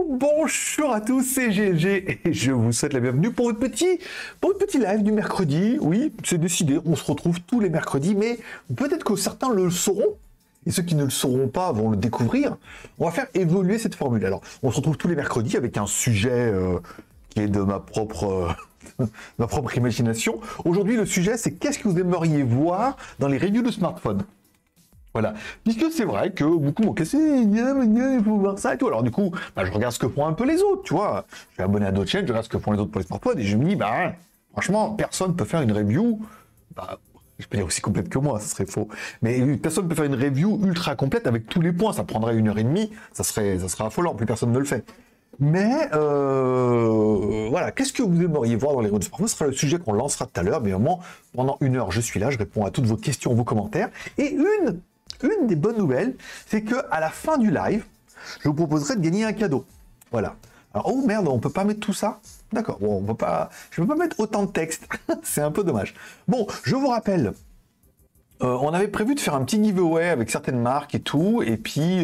Bonjour à tous, c'est GLG et je vous souhaite la bienvenue pour votre petit live du mercredi. Oui, c'est décidé, on se retrouve tous les mercredis, mais peut-être que certains le sauront, et ceux qui ne le sauront pas vont le découvrir. On va faire évoluer cette formule. Alors, on se retrouve tous les mercredis avec un sujet qui est de ma propre imagination. Aujourd'hui, le sujet, c'est qu'est-ce que vous aimeriez voir dans les reviews de smartphones. Voilà, puisque c'est vrai que beaucoup m'ont cassé, il faut voir ça et tout. Alors du coup, je regarde ce que font un peu les autres, tu vois. Je suis abonné à d'autres chaînes, je regarde ce que font les autres pour les smartphones et je me dis, franchement, personne peut faire une review, je peux dire aussi complète que moi, ça serait faux. Mais personne ne peut faire une review ultra complète avec tous les points, ça prendrait 1h30, ça serait affolant, plus personne ne le fait. Mais voilà, qu'est-ce que vous aimeriez voir dans les reviews de smartphones? Ce sera le sujet qu'on lancera tout à l'heure, mais vraiment, pendant 1 heure, je suis là, je réponds à toutes vos questions, vos commentaires. Et une des bonnes nouvelles, c'est que à la fin du live, je vous proposerai de gagner un cadeau. Voilà. Alors, oh merde, on peut pas mettre tout ça? D'accord, bon, je peux pas mettre autant de texte. C'est un peu dommage. Bon, je vous rappelle, on avait prévu de faire un petit giveaway avec certaines marques et tout, et puis...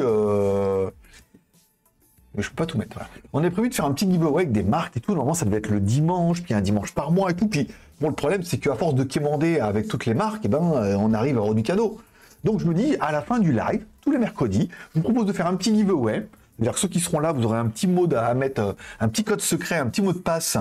je peux pas tout mettre. Voilà. On avait prévu de faire un petit giveaway avec des marques et tout. Normalement, ça devait être le dimanche, puis un dimanche par mois et tout. Puis, bon, le problème, c'est qu'à force de quémander avec toutes les marques, on arrive à avoir du cadeau. Donc, je me dis, à la fin du live, tous les mercredis, je vous propose de faire un petit giveaway. C'est-à-dire que ceux qui seront là, vous aurez un petit mot à mettre, un petit code secret, un petit mot de passe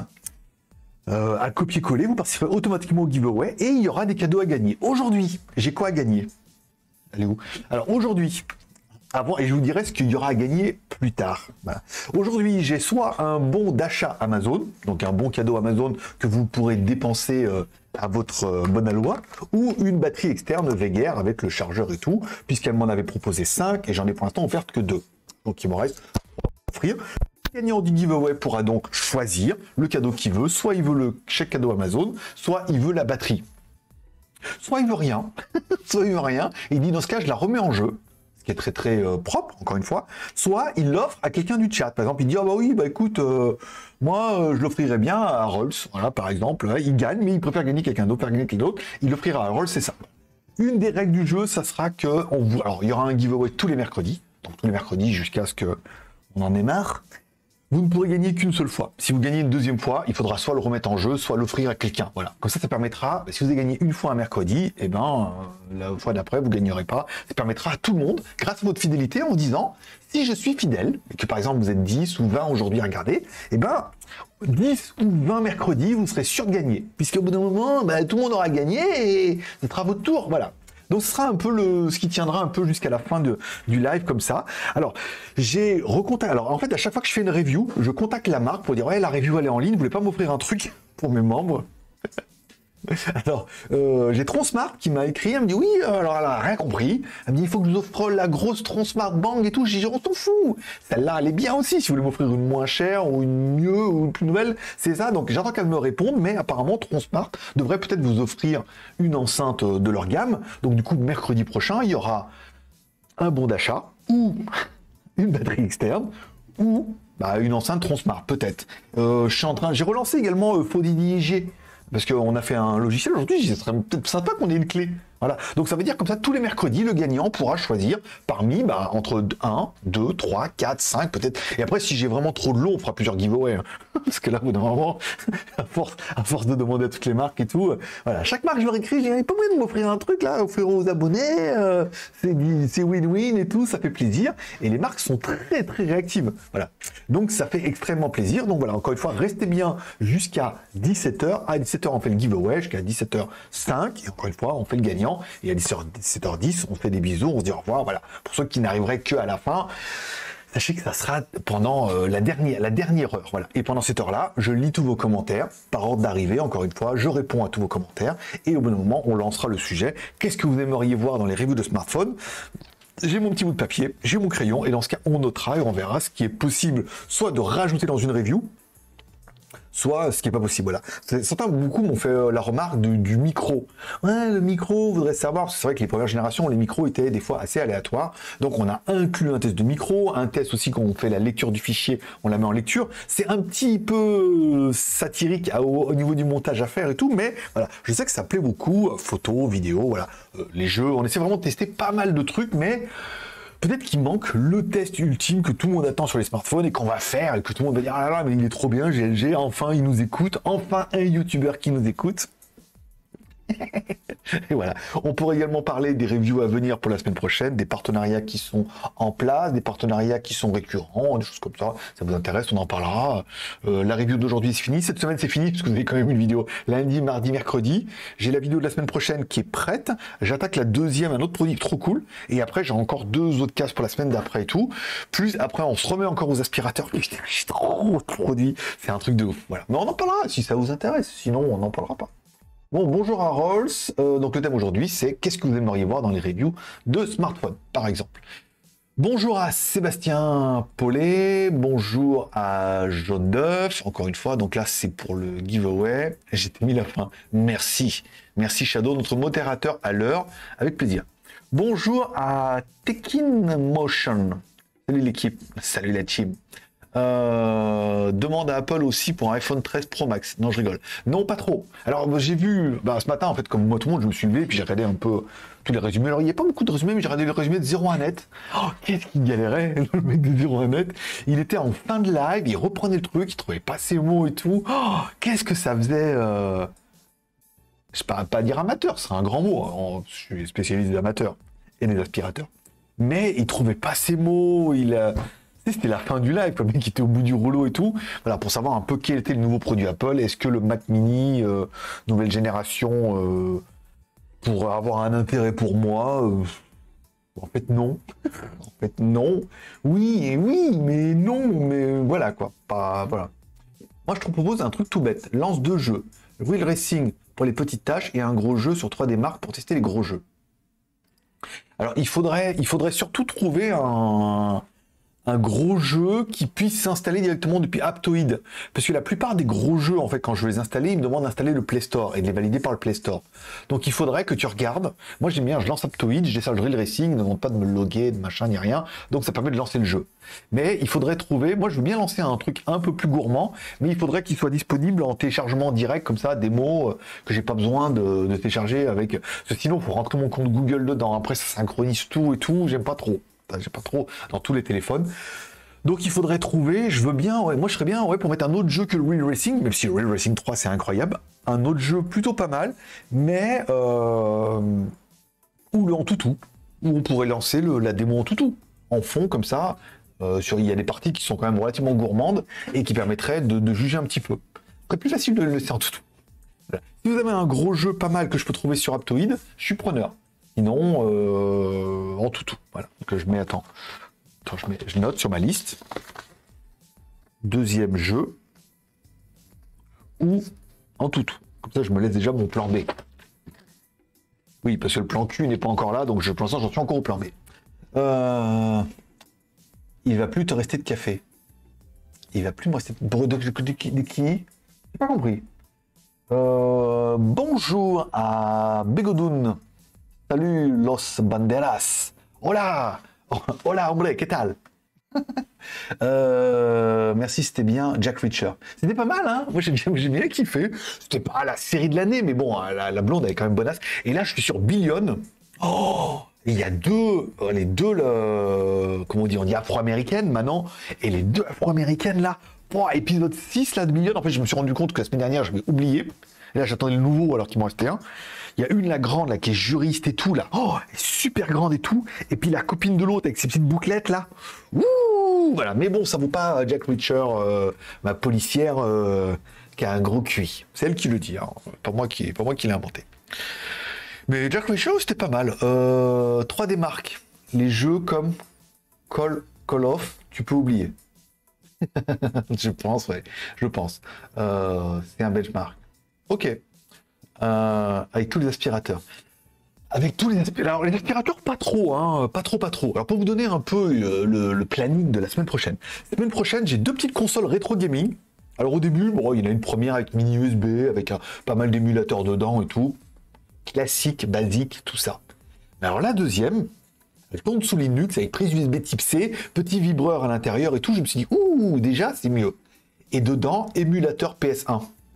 à copier-coller. Vous participerez automatiquement au giveaway et il y aura des cadeaux à gagner. Aujourd'hui, j'ai quoi à gagner? Allez où? Alors, aujourd'hui... Avant, et je vous dirai ce qu'il y aura à gagner plus tard. Voilà. Aujourd'hui, j'ai soit un bon d'achat Amazon, donc un bon cadeau Amazon que vous pourrez dépenser à votre bonne aloi, ou une batterie externe Vegear avec le chargeur et tout, puisqu'elle m'en avait proposé 5 et j'en ai pour l'instant offert que 2. Donc il m'en reste à offrir. Le gagnant du giveaway pourra donc choisir le cadeau qu'il veut, soit il veut le chèque cadeau Amazon, soit il veut la batterie. Soit il veut rien, soit il veut rien, et il dit dans ce cas, je la remets en jeu. Qui est très très propre, encore une fois, soit il l'offre à quelqu'un du chat. Par exemple, il dit « Ah bah oui, écoute, moi, je l'offrirais bien à Rolls. » Voilà, par exemple, il gagne, mais il préfère gagner quelqu'un d'autre, il l'offrira à Rolls, c'est ça. Une des règles du jeu, ça sera que... Alors, il y aura un giveaway tous les mercredis, donc tous les mercredis jusqu'à ce qu'on en ait marre. Vous ne pourrez gagner qu'une seule fois. Si vous gagnez une deuxième fois, il faudra soit le remettre en jeu, soit l'offrir à quelqu'un. Voilà. Comme ça permettra, si vous avez gagné une fois un mercredi, la fois d'après, vous ne gagnerez pas. Ça permettra à tout le monde, grâce à votre fidélité, en disant, si je suis fidèle, et que par exemple vous êtes 10 ou 20 aujourd'hui à regarder, 10 ou 20 mercredis, vous serez sûr de gagner. Puisqu'au bout d'un moment, tout le monde aura gagné et ce sera votre tour. Voilà. Donc ce sera un peu ce qui tiendra un peu jusqu'à la fin du live comme ça. Alors, j'ai recontacté. Alors en fait, à chaque fois que je fais une review, je contacte la marque pour dire ouais, la review elle est en ligne, vous voulez pas m'offrir un truc pour mes membres? Alors, j'ai Tronsmart qui m'a écrit, elle me dit oui, alors elle a rien compris. Elle me dit il faut que je vous offre la grosse Tronsmart Bang et tout. J'ai dit on s'en fout. Celle-là, elle est bien aussi. Si vous voulez m'offrir une moins chère ou une mieux ou une plus nouvelle, c'est ça. Donc j'attends qu'elle me réponde, mais apparemment Tronsmart devrait peut-être vous offrir une enceinte de leur gamme. Donc du coup, mercredi prochain, il y aura un bon d'achat ou une batterie externe ou une enceinte Tronsmart, peut-être. J'ai relancé également FaudiDIG. Parce qu'on a fait un logiciel aujourd'hui, ce serait peut-être sympa qu'on ait une clé. Voilà. Donc ça veut dire comme ça, tous les mercredis, le gagnant pourra choisir parmi entre 1, 2, 3, 4, 5 peut-être. Et après, si j'ai vraiment trop de lot, on fera plusieurs giveaways. Hein. Parce que là, au bout d'un moment, à force de demander à toutes les marques et tout, voilà. Chaque marque, je leur écris, j'ai pas moyen de m'offrir un truc là, offrir aux abonnés, c'est win-win et tout, ça fait plaisir. Et les marques sont très très réactives. Voilà. Donc ça fait extrêmement plaisir. Donc voilà, encore une fois, restez bien jusqu'à 17h. À 17h, on fait le giveaway, jusqu'à 17h05. Et encore une fois, on fait le gagnant. Et à 17h10, on fait des bisous, on se dit au revoir. Voilà. Pour ceux qui n'arriveraient que à la fin, sachez que ça sera pendant la dernière heure. Voilà. Et pendant cette heure-là, je lis tous vos commentaires par ordre d'arrivée. Encore une fois, je réponds à tous vos commentaires. Et au bon moment, on lancera le sujet. Qu'est-ce que vous aimeriez voir dans les reviews de smartphones? J'ai mon petit bout de papier, j'ai mon crayon. Et dans ce cas, on notera et on verra ce qui est possible, soit de rajouter dans une review, soit ce qui n'est pas possible. Voilà. Beaucoup m'ont fait la remarque du micro. Ouais, le micro, voudrait savoir, parce que c'est vrai que les premières générations, les micros étaient des fois assez aléatoires. Donc on a inclus un test de micro, un test aussi quand on fait la lecture du fichier, on la met en lecture. C'est un petit peu satirique au niveau du montage à faire et tout, mais voilà, je sais que ça plaît beaucoup, photos, vidéos, voilà. Les jeux, on essaie vraiment de tester pas mal de trucs, mais peut-être qu'il manque le test ultime que tout le monde attend sur les smartphones et qu'on va faire et que tout le monde va dire ah là là mais il est trop bien GLG, enfin il nous écoute, enfin un YouTuber qui nous écoute. Et voilà. On pourrait également parler des reviews à venir pour la semaine prochaine, des partenariats qui sont en place, des partenariats qui sont récurrents, des choses comme ça. Ça vous intéresse, on en parlera. La review d'aujourd'hui c'est fini. Cette semaine c'est fini parce que vous avez quand même une vidéo lundi, mardi, mercredi. J'ai la vidéo de la semaine prochaine qui est prête. J'attaque la deuxième, un autre produit trop cool. Et après j'ai encore 2 autres cases pour la semaine d'après et tout. Plus après on se remet encore aux aspirateurs. J'ai trop de produits. C'est un truc de ouf. Voilà. Mais on en parlera si ça vous intéresse. Sinon on n'en parlera pas. Bon, bonjour à Rolls. Donc le thème aujourd'hui, c'est qu'est-ce que vous aimeriez voir dans les reviews de smartphones, par exemple. Bonjour à Sébastien Paulet, bonjour à Jaune d'œuf, encore une fois, donc là c'est pour le giveaway, j'ai mis la fin, merci. Merci Shadow, notre modérateur à l'heure, avec plaisir. Bonjour à Tekin Motion, salut l'équipe, salut la team. Demande à Apple aussi pour un iPhone 13 Pro Max. Non, je rigole. Non, pas trop. Alors, j'ai vu, ce matin, en fait, comme moi, tout le monde, je me suis levé, puis j'ai regardé un peu tous les résumés. Alors, il n'y a pas beaucoup de résumés, mais j'ai regardé le résumé de 01net. Oh, qu'est-ce qu'il galérait, le mec de 01net. Il était en fin de live, il reprenait le truc, il trouvait pas ses mots et tout. Oh, qu'est-ce que ça faisait, je sais pas dire amateur, c'est un grand mot. Hein. Je suis spécialiste des amateurs et des aspirateurs. Mais il trouvait pas ses mots, c'était la fin du live, le mec était au bout du rouleau et tout. Voilà, pour savoir un peu quel était le nouveau produit Apple. Est-ce que le Mac Mini, nouvelle génération, pourrait avoir un intérêt pour moi En fait, non. En fait, non. Oui, mais non, mais voilà quoi. Voilà. Moi, je te propose un truc tout bête. Lance 2 jeux. Wheel Racing pour les petites tâches et un gros jeu sur 3D Mark pour tester les gros jeux. Alors, il faudrait surtout trouver un gros jeu qui puisse s'installer directement depuis Aptoide. Parce que la plupart des gros jeux, en fait, quand je veux les installer, ils me demandent d'installer le Play Store et de les valider par le Play Store. Donc il faudrait que tu regardes. Moi j'aime bien, je lance Aptoide, je décharge Real Racing, ils ne demandent pas de me loguer, de machin, ni rien. Donc ça permet de lancer le jeu. Mais il faudrait trouver, moi je veux bien lancer un truc un peu plus gourmand, mais il faudrait qu'il soit disponible en téléchargement direct, comme ça, des mots que j'ai pas besoin de télécharger avec. Parce que sinon, il faut rentrer mon compte Google dedans. Après, ça synchronise tout et tout, j'aime pas trop. J'ai pas trop dans tous les téléphones. Donc il faudrait trouver, je veux bien, ouais, moi je serais bien pour mettre un autre jeu que le Wheel Racing, même si le Wheel Racing 3 c'est incroyable, un autre jeu plutôt pas mal, mais ou le en toutou, où on pourrait lancer la démo en toutou, en fond comme ça, il y a des parties qui sont quand même relativement gourmandes et qui permettraient de juger un petit peu. C'est plus facile de le laisser en toutou. Voilà. Si vous avez un gros jeu pas mal que je peux trouver sur Aptoide, je suis preneur. Sinon, en toutou. Voilà. Donc je mets, je note sur ma liste. Deuxième jeu. Ou en toutou. Comme ça, je me laisse déjà mon plan B. Oui, parce que le plan Q n'est pas encore là, donc pour l'instant, j'en suis encore au plan B. Il va plus te rester de café. Il va plus me rester de qui? J'ai pas compris. Bonjour à Begodoun. Salut Los Banderas. Hola. Hola, hombre, ¿qué tal? Merci, c'était bien. Jack Reacher. C'était pas mal, hein? Moi, j'ai bien kiffé. C'était pas la série de l'année, mais bon, la blonde avait quand même bonasse. Et là, je suis sur Billion. Oh! Il y a les deux, comment on dit afro-américaines maintenant. Et les deux afro-américaines, là. Oh, épisode 6, là, de Billion. En fait, je me suis rendu compte que la semaine dernière, j'avais oublié. Et là, j'attendais le nouveau alors qu'il m'en restait un. Il y a une, la grande, là, qui est juriste et tout, là. Oh, elle est super grande et tout. Et puis la copine de l'autre avec ses petites bouclettes, là. Ouh, voilà. Mais bon, ça vaut pas Jack Reacher, ma policière, qui a un gros QI. C'est elle qui le dit, hein. Pas moi qui l'ai inventé. Mais Jack Reacher, c'était pas mal. 3D Mark. Les jeux comme Call of, tu peux oublier. Je pense, ouais. Je pense. C'est un benchmark. Ok. Avec tous les aspirateurs. Alors, les aspirateurs, pas trop, hein. Pas trop. Alors, pour vous donner un peu le planning de la semaine prochaine. La semaine prochaine, j'ai 2 petites consoles rétro gaming. Alors, au début, bon, il y en a une première avec mini USB, avec pas mal d'émulateurs dedans et tout. Classique, basique, tout ça. Mais alors, la deuxième, elle tourne sous Linux avec prise USB type C, petit vibreur à l'intérieur et tout. Je me suis dit, ouh, déjà, c'est mieux. Et dedans, émulateur PS1.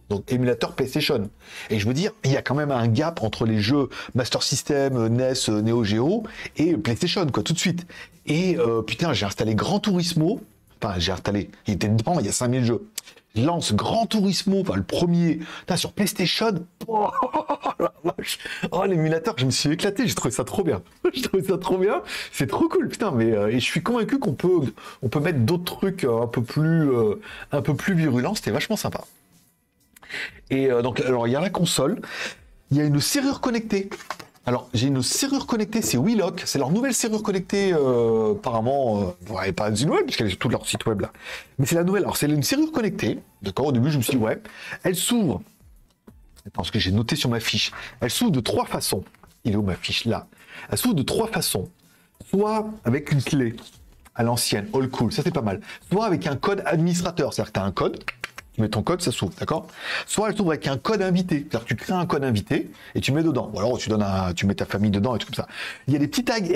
Donc émulateur PlayStation. Et je veux dire, il y a quand même un gap entre les jeux Master System, NES, Neo Geo et PlayStation, quoi, tout de suite. Et putain, j'ai installé Gran Turismo. Enfin, j'ai installé. Il était dedans, il y a 5000 jeux. Je lance Gran Turismo, enfin le premier, putain, sur PlayStation. Oh, la vache. Oh, l'émulateur, je me suis éclaté, j'ai trouvé ça trop bien. J'ai trouvé ça trop bien. C'est trop cool, putain, mais et je suis convaincu qu'on peut mettre d'autres trucs un peu plus virulents. C'était vachement sympa. Et donc, alors, il y a la console, il y a une serrure connectée. Alors, j'ai une serrure connectée, c'est Wheelock, c'est leur nouvelle serrure connectée, apparemment, ouais, pas une nouvelle, puisqu'elle est sur tout leur site web là. Mais c'est la nouvelle, alors c'est une serrure connectée, d'accord, au début je me suis dit, ouais, elle s'ouvre, attends, ce que j'ai noté sur ma fiche, elle s'ouvre de 3 façons. Il est où ma fiche là? Elle s'ouvre de 3 façons, soit avec une clé à l'ancienne, all cool, ça c'est pas mal, soit avec un code administrateur, c'est-à-dire que tu as un code, tu mets ton code, ça s'ouvre, d'accord? Soit elle s'ouvre avec un code invité, c'est-à-dire que tu crées un code invité et tu mets dedans. Ou alors tu mets ta famille dedans et tout comme ça. Il y a des petits tags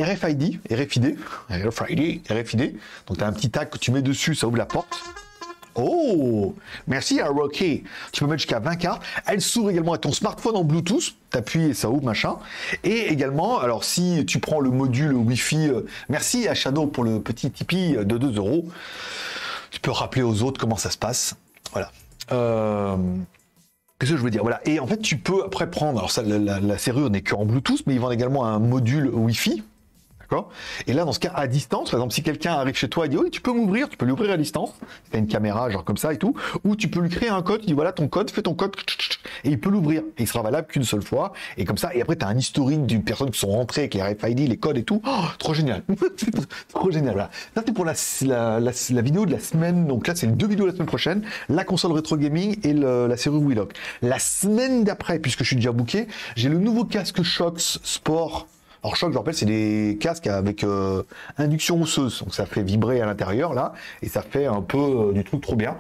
RFID. Donc tu as un petit tag que tu mets dessus, ça ouvre la porte. Oh, merci à Rocky. Tu peux mettre jusqu'à 20 cartes. Elle s'ouvre également à ton smartphone en Bluetooth. T'appuies et ça ouvre, machin. Et également, alors si tu prends le module Wi-Fi, merci à Shadow pour le petit Tipeee de 2 €. Tu peux rappeler aux autres comment ça se passe. Voilà. Qu'est-ce que je veux dire? Voilà. Et en fait, tu peux après prendre. Alors, ça, la serrure n'est qu'en Bluetooth, mais ils vendent également un module Wi-Fi. D'accord? Et là, dans ce cas, à distance, par exemple, si quelqu'un arrive chez toi et dit oui, tu peux m'ouvrir, tu peux lui ouvrir à distance. Tu as une caméra, genre comme ça et tout. Ou tu peux lui créer un code, tu dis voilà ton code, fais ton code, et il peut l'ouvrir. Et il sera valable qu'une seule fois. Et comme ça, et après, tu as un historique d'une personne qui sont rentrées avec les RFID, les codes et tout. Oh, trop génial. Trop génial. Voilà. Ça, c'est pour la vidéo de la semaine. Donc là, c'est les 2 vidéos de la semaine prochaine. La console rétro gaming et la serrure Wheelock. La semaine d'après, puisque je suis déjà booké, j'ai le nouveau casque Shox Sport. Alors Shox, je rappelle, c'est des casques avec induction osseuse, donc ça fait vibrer à l'intérieur là, et ça fait un peu du truc trop bien.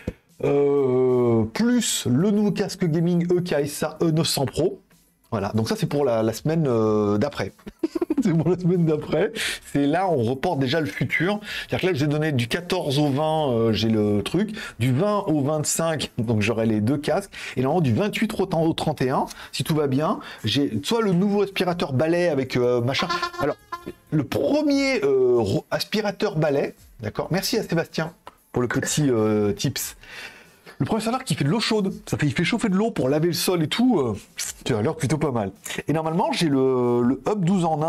Plus le nouveau casque gaming EKSA E900 Pro. Voilà, donc ça c'est pour la semaine d'après. C'est pour la semaine d'après. C'est là, on reporte déjà le futur. C'est-à-dire que là, je vais donner du 14 au 20, j'ai le truc. Du 20 au 25, donc j'aurai les 2 casques. Et normalement, du 28 au 31, si tout va bien, j'ai soit le nouveau aspirateur balai avec machin. Alors, le premier aspirateur balai, d'accord. Merci à Sébastien pour le petit tips. Le premier aspirateur qui fait de l'eau chaude, il fait chauffer de l'eau pour laver le sol et tout, tu as l'air plutôt pas mal. Et normalement, j'ai le Hub 12 en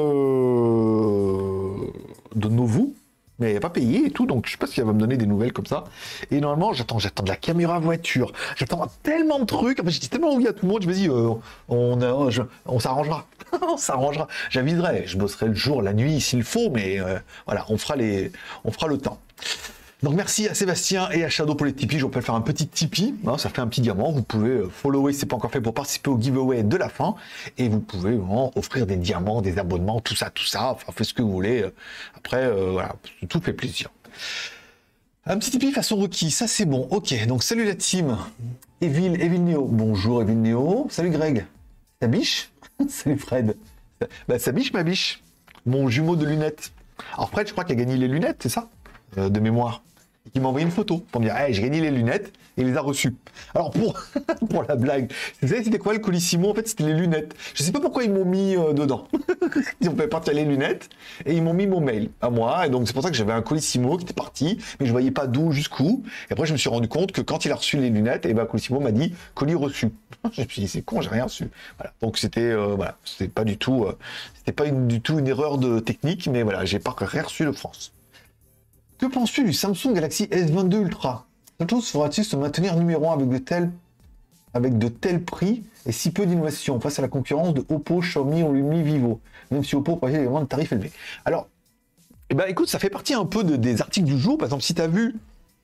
1 de Novu, mais il n'a pas payé et tout, donc je sais pas si elle va me donner des nouvelles comme ça. Et normalement, j'attends de la caméra voiture, j'attends tellement de trucs, en fait, j'étais tellement oublié à tout le monde, je me dis, on s'arrangera, on s'arrangera. J'aviserai, je bosserai le jour, la nuit s'il faut, mais voilà, on fera le temps. Donc merci à Sébastien et à Shadow pour les Tipeee. Je vous peux faire un petit Tipeee, hein, ça fait un petit diamant. Vous pouvez follower si c'est pas encore fait pour participer au giveaway de la fin. Et vous pouvez vraiment offrir des diamants, des abonnements, tout ça. Enfin, faites ce que vous voulez. Après, voilà, tout fait plaisir. Un petit Tipeee façon requis, ça c'est bon. Ok, donc salut la team. Evil Neo. Bonjour Evil Neo. Salut Greg. Ta biche. Salut Fred. Bah, sa biche, ma biche. Mon jumeau de lunettes. Alors Fred, je crois qu'il a gagné les lunettes, c'est ça de mémoire. Qui m'a envoyé une photo pour me dire hey, j'ai gagné les lunettes et il les a reçues. Alors pour la blague, vous savez c'était quoi le Colissimo? En fait c'était les lunettes. Je sais pas pourquoi ils m'ont mis dedans. Ils ont fait partir les lunettes et ils m'ont mis mon mail à moi et donc c'est pour ça que j'avais un Colissimo qui était parti mais je voyais pas d'où jusqu'où. Et après je me suis rendu compte que quand il a reçu les lunettes et ben Colissimo m'a dit colis reçu. Je me suis dit c'est con, j'ai rien reçu. Voilà. Donc c'était voilà, c'était pas du tout une erreur de technique mais voilà, j'ai pas rien reçu de France. Que penses-tu du Samsung Galaxy S22 Ultra? Samsung fera-t-il se maintenir numéro 1 avec de tels prix et si peu d'innovation face à la concurrence de Oppo, Xiaomi ou Realme, Vivo, même si Oppo propose également de tarifs élevés? Alors, eh ben, écoute, ça fait partie un peu des articles du jour. Par exemple, si tu as vu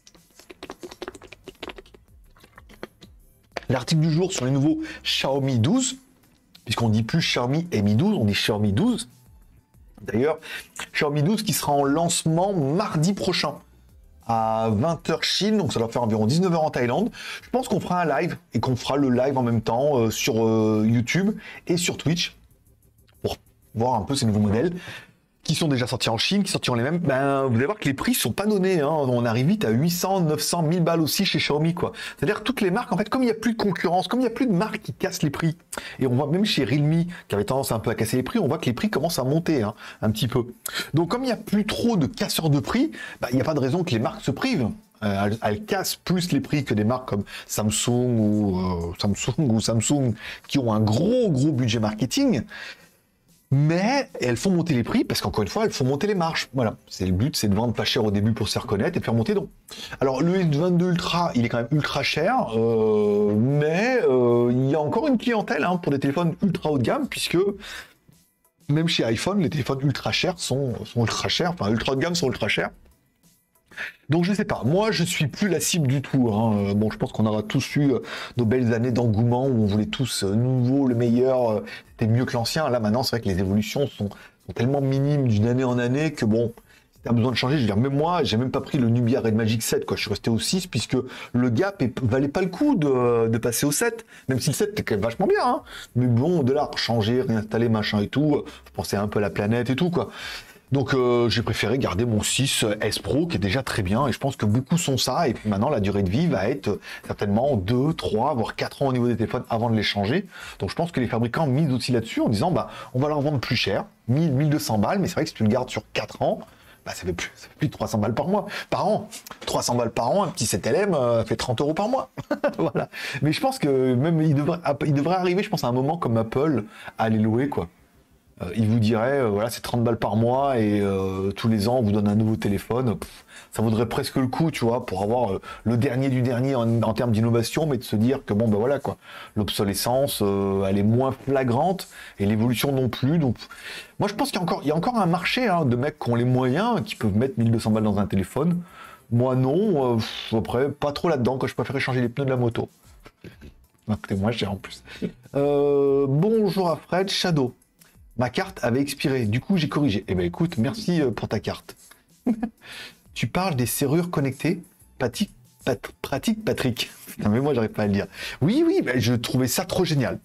l'article du jour sur les nouveaux Xiaomi 12, puisqu'on dit plus Xiaomi Mi 12, on dit Xiaomi 12. D'ailleurs, Xiaomi 12 qui sera en lancement mardi prochain à 20h Chine, donc ça doit faire environ 19h en Thaïlande. Je pense qu'on fera un live et qu'on fera le live en même temps sur YouTube et sur Twitch pour voir un peu ces nouveaux modèles. qui sont déjà sortis en Chine, qui sortiront les mêmes, ben, vous allez voir que les prix sont pas donnés, hein. On arrive vite à 800, 900, 1000 balles aussi chez Xiaomi, quoi. C'est-à-dire toutes les marques, en fait, comme il n'y a plus de concurrence, comme il n'y a plus de marques qui cassent les prix, et on voit même chez Realme, qui avait tendance un peu à casser les prix, on voit que les prix commencent à monter, hein, un petit peu. Donc, comme il n'y a plus trop de casseurs de prix, ben, il n'y a pas de raison que les marques se privent. Elles cassent plus les prix que des marques comme Samsung ou Samsung qui ont un gros budget marketing. Mais elles font monter les prix parce qu'encore une fois, elles font monter les marges. Voilà, c'est le but, c'est de vendre pas cher au début pour se faire connaître et de faire monter donc. Alors le S22 Ultra, il est quand même ultra cher, mais il y a encore une clientèle hein, pour des téléphones ultra haut de gamme puisque même chez iPhone, les téléphones ultra chers sont ultra chers, enfin ultra haut de gamme sont ultra chers. Donc je sais pas, moi je suis plus la cible du tout. Hein. Bon, je pense qu'on aura tous eu nos belles années d'engouement où on voulait tous nouveau, le meilleur, c'était mieux que l'ancien. Là maintenant, c'est vrai que les évolutions sont tellement minimes d'une année en année que bon, si t'as besoin de changer, je veux dire, même moi, j'ai même pas pris le Nubia Red Magic 7, quoi. Je suis resté au 6 puisque le gap valait pas le coup de passer au 7, même si le 7 était quand même vachement bien. Hein. Mais bon, de là, changer, réinstaller, machin et tout, je pensais un peu à la planète et tout, quoi. Donc j'ai préféré garder mon 6 S Pro qui est déjà très bien et je pense que beaucoup sont ça et puis maintenant la durée de vie va être certainement 2, 3, voire 4 ans au niveau des téléphones avant de les changer. Donc je pense que les fabricants misent aussi là-dessus en disant bah on va leur vendre plus cher, 1000, 1200 balles, mais c'est vrai que si tu le gardes sur 4 ans, bah ça fait plus de 300 balles par an. 300 balles par an, un petit 7LM fait 30 € par mois. Voilà. Mais je pense que même il devrait arriver, je pense, à un moment comme Apple à les louer quoi. Il vous dirait, voilà, c'est 30 balles par mois et tous les ans, on vous donne un nouveau téléphone. Ça vaudrait presque le coup, tu vois, pour avoir le dernier du dernier en termes d'innovation, mais de se dire que bon, ben voilà, quoi. L'obsolescence, elle est moins flagrante et l'évolution non plus. Donc, moi, je pense qu'il y a encore un marché hein, de mecs qui ont les moyens, qui peuvent mettre 1200 balles dans un téléphone. Moi, non. Après, pas trop là-dedans, quand je préférais changer les pneus de la moto. Écoutez, moi, j'ai en plus. Bonjour à Fred, Shadow. Ma carte avait expiré, du coup j'ai corrigé. Eh ben écoute, merci pour ta carte. Tu parles des serrures connectées, pratique Patrick. Putain, mais moi j'arrive pas à le dire. Oui, ben, je trouvais ça trop génial.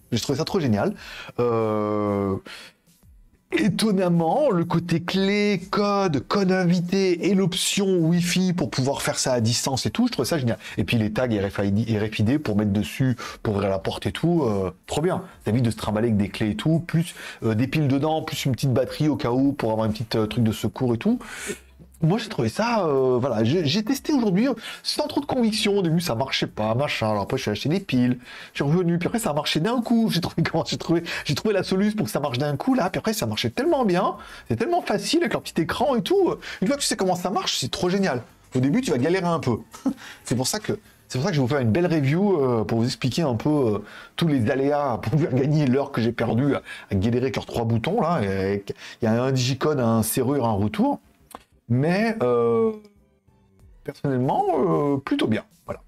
Étonnamment, le côté clé, code invité et l'option Wi-Fi pour pouvoir faire ça à distance et tout, je trouve ça génial. Et puis les tags RFID pour mettre dessus, pour ouvrir la porte et tout, trop bien. Ça évite de se trimballer avec des clés et tout, plus des piles dedans, plus une petite batterie au cas où pour avoir un petit truc de secours et tout. Moi, j'ai trouvé ça, voilà, j'ai testé aujourd'hui sans trop de conviction. Au début, ça marchait pas, machin. Alors après, je suis acheté des piles, je suis revenu, puis après, ça a marché d'un coup. J'ai trouvé la solution pour que ça marche d'un coup, là. Puis après, ça marchait tellement bien, c'est tellement facile avec leur petit écran et tout. Une fois que tu sais comment ça marche, c'est trop génial. Au début, tu vas galérer un peu. C'est pour ça que je vais vous faire une belle review pour vous expliquer un peu tous les aléas pour pouvoir gagner l'heure que j'ai perdue à galérer avec leurs 3 boutons, là. Il y a un digicode, un serrure, un retour. Mais personnellement, plutôt bien. Voilà.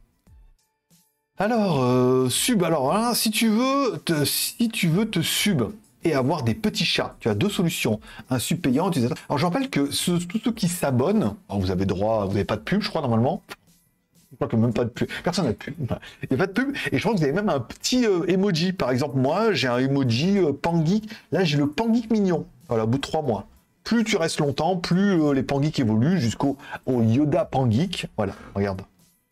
Alors, sub. Alors, hein, si tu veux te sub et avoir des petits chats, tu as 2 solutions. Un sub payant, utilisateur. Alors, je rappelle que tous ceux qui s'abonnent, vous avez droit, vous n'avez pas de pub, je crois, normalement. Je crois que même pas de pub. Personne n'a de pub. Il n'y a pas de pub. Et je crois que vous avez même un petit emoji. Par exemple, moi, j'ai un emoji Pangeek. Là, j'ai le Pangeek mignon. Voilà, au bout de 3 mois. Plus tu restes longtemps, plus les Pangeeks évoluent jusqu'au Yoda Pangeek. Voilà, regarde.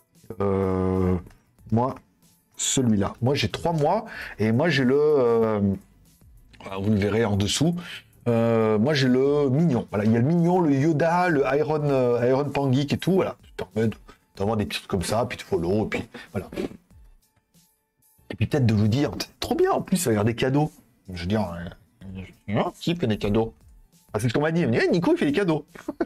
Moi, celui-là. Moi, j'ai 3 mois et moi, j'ai le... vous le verrez en dessous. Moi, j'ai le mignon. Voilà, il y a le mignon, le Yoda, le Iron Pangeek et tout. Voilà, ça te permet d'avoir des petits trucs comme ça, puis de follow, et puis voilà. Et puis peut-être de vous dire, trop bien, en plus, ça va y avoir des cadeaux. Je veux dire, qui fait des cadeaux? Ah, c'est ce qu'on m'a dit. Il me dit, hey, Nico, il fait des cadeaux.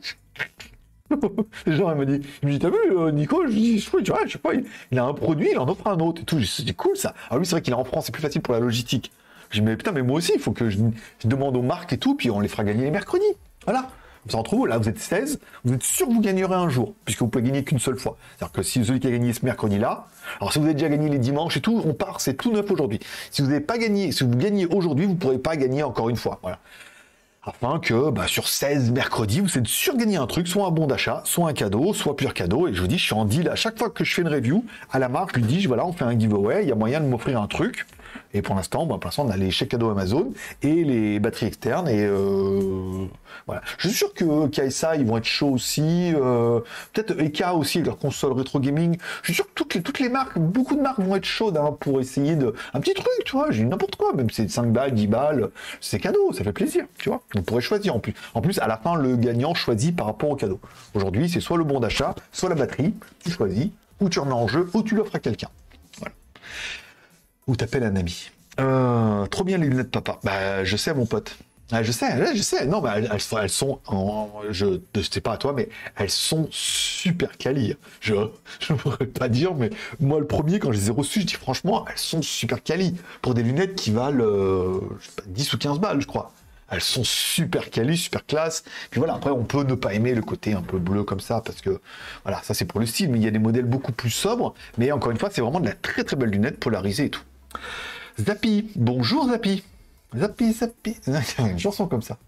Genre, il m'a dit, t'as vu, Nico? Je dis, tu vois, je sais pas, il a un produit, il en offre un autre et tout. C'est cool ça. Alors lui, c'est vrai qu'il est en France, c'est plus facile pour la logistique. Je dis, mais putain, mais moi aussi, il faut que je demande aux marques et tout, puis on les fera gagner les mercredis. Voilà. Vous entre vous, là, vous êtes 16, vous êtes sûr que vous gagnerez un jour, puisque vous pouvez gagner qu'une seule fois. C'est-à-dire que si celui qui a gagné ce mercredi-là, alors si vous avez déjà gagné les dimanches et tout, on part, c'est tout neuf aujourd'hui. Si vous n'avez pas gagné, si vous gagnez aujourd'hui, vous ne pourrez pas gagner encore une fois. Voilà. Afin que sur 16 mercredis, vous êtes sûr de gagner un truc, soit un bon d'achat, soit un cadeau, soit plusieurs cadeaux. Et je vous dis, je suis en deal à chaque fois que je fais une review, à la marque, je lui dis, voilà, on fait un giveaway, il y a moyen de m'offrir un truc. Et pour l'instant, on a les chèques cadeaux Amazon et les batteries externes. Et voilà. Je suis sûr que KSA, ils vont être chauds aussi. Peut-être Eka aussi, leur console rétro gaming. Je suis sûr que toutes les marques, beaucoup de marques vont être chaudes hein, pour essayer de... Un petit truc, tu vois, j'ai n'importe quoi. Même si c'est 5 balles, 10 balles, c'est cadeau, ça fait plaisir, tu vois. On pourrait choisir en plus. En plus, à la fin, le gagnant choisit par rapport au cadeau. Aujourd'hui, c'est soit le bon d'achat, soit la batterie. Tu choisis, ou tu remets en jeu, ou tu l'offres à quelqu'un. Voilà. Ou t'appelles un ami. Trop bien les lunettes papa. Bah, je sais, mon pote. Ah, je sais. Non, bah, elles sont, je sais pas à toi, mais elles sont super quali. Je ne pourrais pas dire, mais moi, le premier, quand je les ai reçues, je dis franchement, elles sont super quali. Pour des lunettes qui valent, je sais pas, 10 ou 15 balles, je crois. Elles sont super quali, super classe. Puis voilà, après, on peut ne pas aimer le côté un peu bleu comme ça, parce que, voilà, ça c'est pour le style, mais il y a des modèles beaucoup plus sobres. Mais encore une fois, c'est vraiment de la très très belle lunette polarisée et tout. Zappy, bonjour Zappy. Zappy. Une chanson comme ça.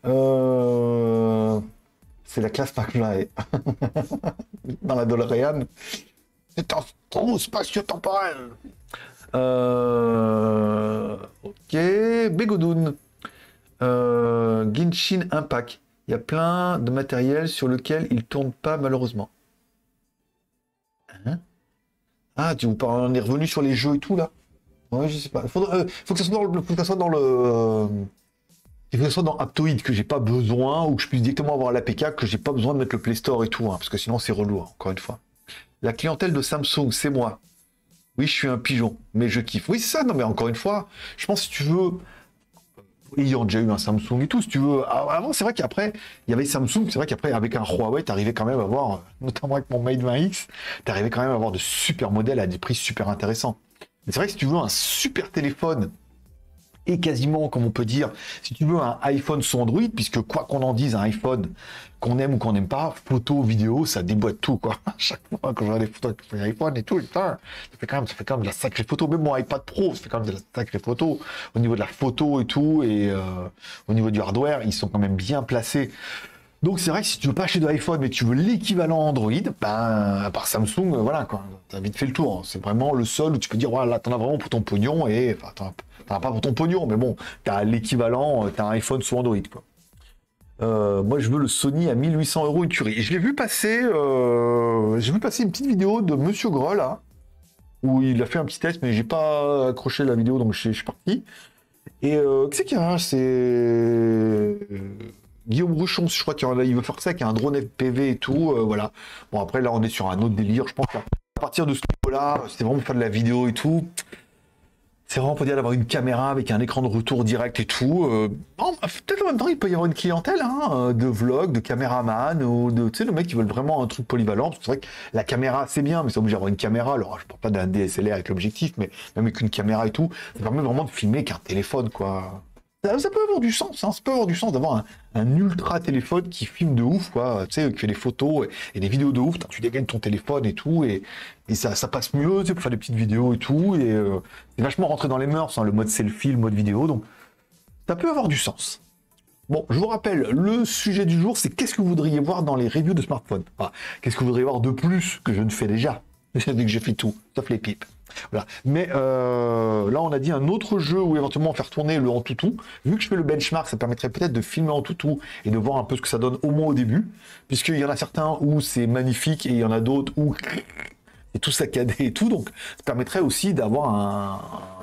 C'est la classe McFly. Dans la DeLorean. C'est un trou spatio-temporel. Ok. Bégodoun. Genshin Impact. Il y a plein de matériel sur lequel il tourne pas malheureusement. Hein? Ah, tu vous parles, on est revenu sur les jeux et tout là? Ouais, je sais pas. Faut que ça soit dans le, il faut que ça soit dans Aptoid que j'ai pas besoin ou que je puisse directement avoir l'APK que j'ai pas besoin de mettre le Play Store et tout, hein, parce que sinon c'est relou, hein, encore une fois. La clientèle de Samsung, c'est moi. Oui, je suis un pigeon, mais je kiffe. Oui, c'est ça. Non, mais encore une fois, je pense que si tu veux, ayant déjà eu un Samsung et tout, si tu veux. Avant, c'est vrai qu'après, il y avait Samsung. C'est vrai qu'après, avec un Huawei, t'arrivais quand même à avoir, notamment avec mon Mate 20X, t'arrivais quand même à avoir de super modèles à des prix super intéressants. Mais c'est vrai que si tu veux un super téléphone, et quasiment, comme on peut dire, si tu veux un iPhone sous Android, puisque quoi qu'on en dise, un iPhone, qu'on aime ou qu'on n'aime pas, photo, vidéo, ça déboîte tout, quoi. À chaque fois, quand je regarde des photos avec mon iPhone et tout, putain, ça fait quand même de la sacrée photo. Même mon iPad Pro, ça fait quand même de la sacrée photo. Au niveau de la photo et tout, et au niveau du hardware, ils sont quand même bien placés. Donc c'est vrai que si tu veux pas acheter de iPhone mais tu veux l'équivalent Android, ben à part Samsung, voilà quoi, t'as vite fait le tour. Hein. C'est vraiment le seul où tu peux dire voilà, t'en as vraiment pour ton pognon et enfin t'en as pas pour ton pognon, mais bon, t'as l'équivalent, t'as un iPhone sous Android quoi. Moi je veux le Sony à 1800 € une tuerie. Et je l'ai vu passer, j'ai vu passer une petite vidéo de Monsieur Gros là, où il a fait un petit test, mais j'ai pas accroché la vidéo donc je suis parti. Et qui c'est qu'il y a? C'est Guillaume Rouchon, je crois il veut faire ça avec un drone FPV et tout, voilà. Bon après là on est sur un autre délire, je pense qu'à partir de ce niveau-là, c'était vraiment pour faire de la vidéo et tout. C'est vraiment pour dire d'avoir une caméra avec un écran de retour direct et tout. Bon, peut-être en même temps il peut y avoir une clientèle hein, de vlog, de caméraman ou de, tu sais, le mec qui veulent vraiment un truc polyvalent. Parce que c'est vrai que la caméra c'est bien, mais c'est obligé d'avoir une caméra. Alors je parle pas d'un DSLR avec l'objectif, mais même avec une caméra et tout, ça permet vraiment de filmer qu'un téléphone quoi. Ça peut avoir du sens, hein. Ça peut avoir du sens d'avoir un ultra téléphone qui filme de ouf, quoi. Tu sais, qui fait des photos et des vidéos de ouf. Tu dégaines ton téléphone et tout, et ça passe mieux, tu sais, pour faire des petites vidéos et tout. Et c'est vachement rentré dans les mœurs, hein, le mode selfie, le mode vidéo, donc ça peut avoir du sens. Bon, je vous rappelle, le sujet du jour, c'est qu'est-ce que vous voudriez voir dans les reviews de smartphones. Enfin, qu'est-ce que vous voudriez voir de plus que je ne fais déjà, dès que j'ai fait tout, sauf les pipes. Voilà. Mais là, on a dit un autre jeu où éventuellement faire tourner le Antutu. Vu que je fais le benchmark, ça permettrait peut-être de filmer Antutu et de voir un peu ce que ça donne au moins au début. Puisqu'il y en a certains où c'est magnifique et il y en a d'autres où c'est tout saccadé et tout. Donc, ça permettrait aussi d'avoir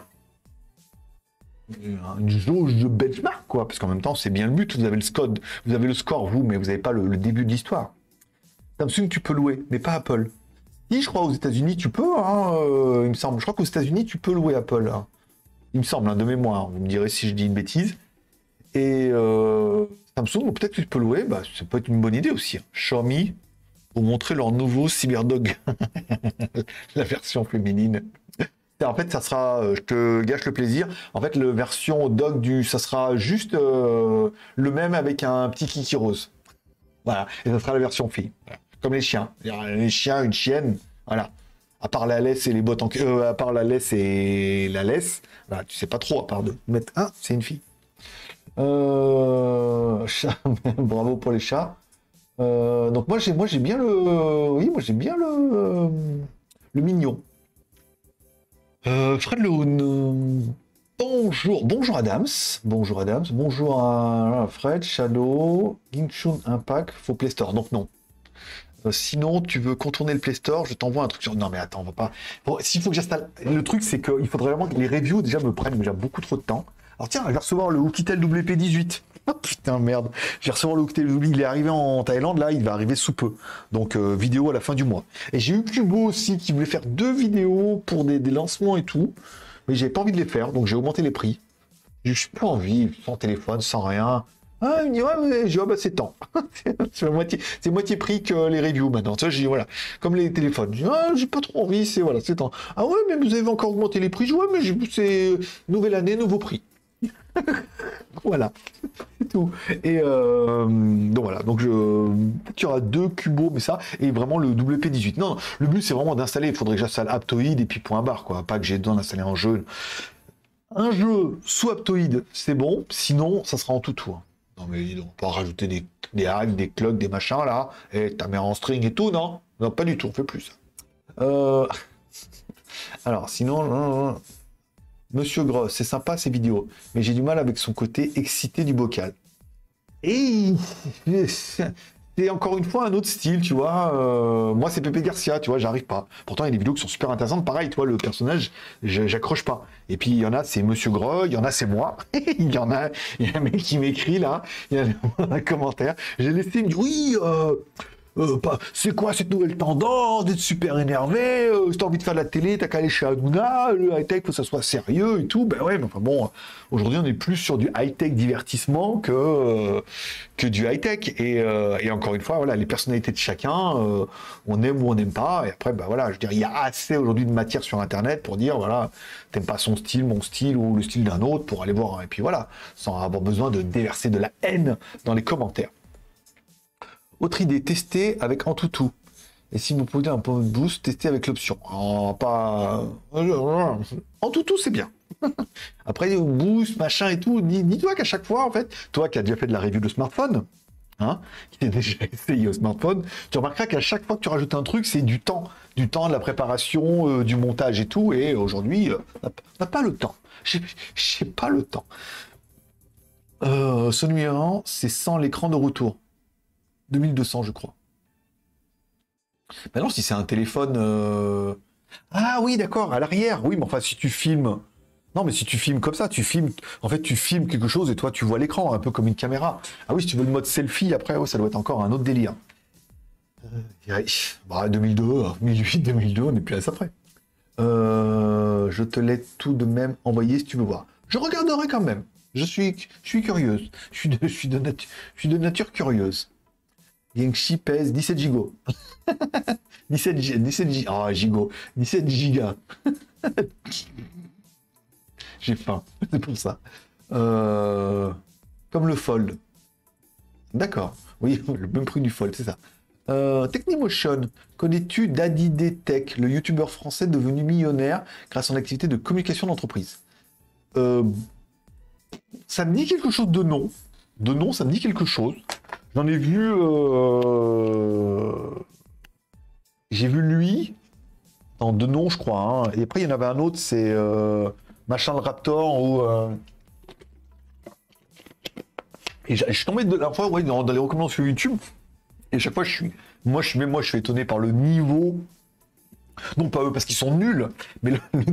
une jauge de benchmark, quoi. Parce qu'en même temps, c'est bien le but. Vous avez le score, vous, mais vous n'avez pas le début de l'histoire. Samsung, tu peux louer, mais pas Apple. Si, je crois aux États-Unis, tu peux, hein, il me semble. Je crois qu'aux États-Unis, tu peux louer Apple. Hein. Il me semble, hein, de mémoire. Vous me direz si je dis une bêtise. Et Samsung, peut-être que tu peux louer. Bah, ça peut être une bonne idée aussi. Hein. Xiaomi, pour montrer leur nouveau Cyberdog. La version féminine. En fait, ça sera, je te gâche le plaisir. En fait, la version dog ça sera juste le même avec un petit kiki rose. Voilà. Et ça sera la version fille. Voilà. Comme les chiens. Les chiens, une chienne, voilà. À part la laisse et les bottes à part la laisse et la laisse, voilà, tu sais pas trop, à part de mettre un, c'est une fille. Chat, bravo pour les chats. Donc moi j'ai bien le. Oui, moi j'ai bien le mignon. Fred bonjour, bonjour Adams, bonjour à Fred, Shadow, Ginchun Impact, faux Play Store, donc non. Sinon, tu veux contourner le Play Store, je t'envoie un truc sur... Non mais attends, on va pas... Bon, s'il faut que j'installe... Le truc, c'est qu'il faudrait vraiment que les reviews déjà me prennent déjà beaucoup trop de temps. Alors tiens, je vais recevoir le Oukitel WP18. Oh putain, merde. Je vais recevoir le Oukitel WP, il est arrivé en Thaïlande, là, il va arriver sous peu. Donc, vidéo à la fin du mois. Et j'ai eu Kubo aussi, qui voulait faire 2 vidéos pour des lancements et tout. Mais j'avais pas envie de les faire, donc j'ai augmenté les prix. J'ai pas envie, sans téléphone, sans rien. Ah, il me dit, ouais, mais j'ai dit, ah, bah, c'est temps. C'est moitié prix que les reviews maintenant. Tu vois, j'ai dit, voilà, comme les téléphones. Je dis, ah, j'ai pas trop envie, voilà, c'est temps. Ah ouais, mais vous avez encore augmenté les prix. Je dis, ouais, mais c'est nouvelle année, nouveau prix. Voilà, c'est tout. Et donc voilà, donc il y aura 2 cubos, mais ça, et vraiment le WP18. Non, le but c'est vraiment d'installer, il faudrait que j'installe Aptoide et puis point barre, quoi. Pas que j'ai besoin d'installer un jeu. Un jeu sous Aptoide, c'est bon, sinon ça sera en tout tour. Non mais on peut rajouter des hacks, des clogs, des machins là, et ta mère en string et tout, non? Non, pas du tout, on fait plus ça. Alors sinon, Monsieur Gross, c'est sympa ces vidéos, mais j'ai du mal avec son côté excité du bocal. Et c'est encore une fois un autre style, tu vois. Moi, c'est Pépé Garcia, tu vois, j'arrive pas. Pourtant, il y a des vidéos qui sont super intéressantes. Pareil, tu vois, le personnage, j'accroche pas. Et puis, il y en a, c'est Monsieur Gros, il y en a, c'est moi. Il y a un mec qui m'écrit là, il y a un commentaire. J'ai laissé, il me dit, oui, c'est quoi cette nouvelle tendance d'être super énervé, si t'as envie de faire de la télé, t'as qu'à aller chez Hanouna, le high-tech, faut que ça soit sérieux et tout. Ben ouais, mais enfin bon, aujourd'hui on est plus sur du high-tech divertissement que du high-tech. Et encore une fois, voilà, les personnalités de chacun, on aime ou on n'aime pas. Et après, ben voilà, je veux dire, il y a assez aujourd'hui de matière sur Internet pour dire, voilà, t'aimes pas son style, mon style ou le style d'un autre pour aller voir. Et puis voilà, sans avoir besoin de déverser de la haine dans les commentaires. Autre idée, tester avec Antutu. Et si vous pouvez un peu de boost, tester avec l'option. Oh, pas... Antutu, c'est bien. Après, boost, machin et tout, dis-toi qu'à chaque fois, en fait, toi qui as déjà fait de la review de smartphone, hein, qui a déjà essayé au smartphone, tu remarqueras qu'à chaque fois que tu rajoutes un truc, c'est du temps. Du temps, de la préparation, du montage et tout. Et aujourd'hui, on n'a pas le temps. J'ai pas le temps. Ce numéro, c'est sans l'écran de retour. 2200, je crois. Maintenant, si c'est un téléphone... Ah oui, d'accord, à l'arrière. Oui, mais enfin, si tu filmes... Non, mais si tu filmes comme ça, tu filmes... En fait, tu filmes quelque chose et toi, tu vois l'écran, un peu comme une caméra. Ah oui, si tu veux le mode selfie, après, ouais, ça doit être encore un autre délire. 2002, 2008, 2002, on n'est plus à ça près. Je te l'ai tout de même envoyé si tu veux voir. Je regarderai quand même. Je suis curieuse. Je suis de nature curieuse. Yangshi pèse 17 gigots. 17 gigots. 17 gigas. J'ai faim, c'est pour ça. Comme le Fold. D'accord. Oui, le même prix du Fold, c'est ça. Technimotion. Connais-tu Daddy Tech, le youtubeur français devenu millionnaire grâce à son activité de communication d'entreprise? Ça me dit quelque chose de nom. De nom, ça me dit quelque chose. J'en ai vu... J'ai vu lui, dans deux noms, je crois. Hein. Et après, il y en avait un autre, c'est Machin le Raptor, ou... Et je suis tombé de la fois ouais, dans les recommandations sur YouTube. Et chaque fois, moi, je suis étonné par le niveau... Non, pas eux, parce qu'ils sont nuls, mais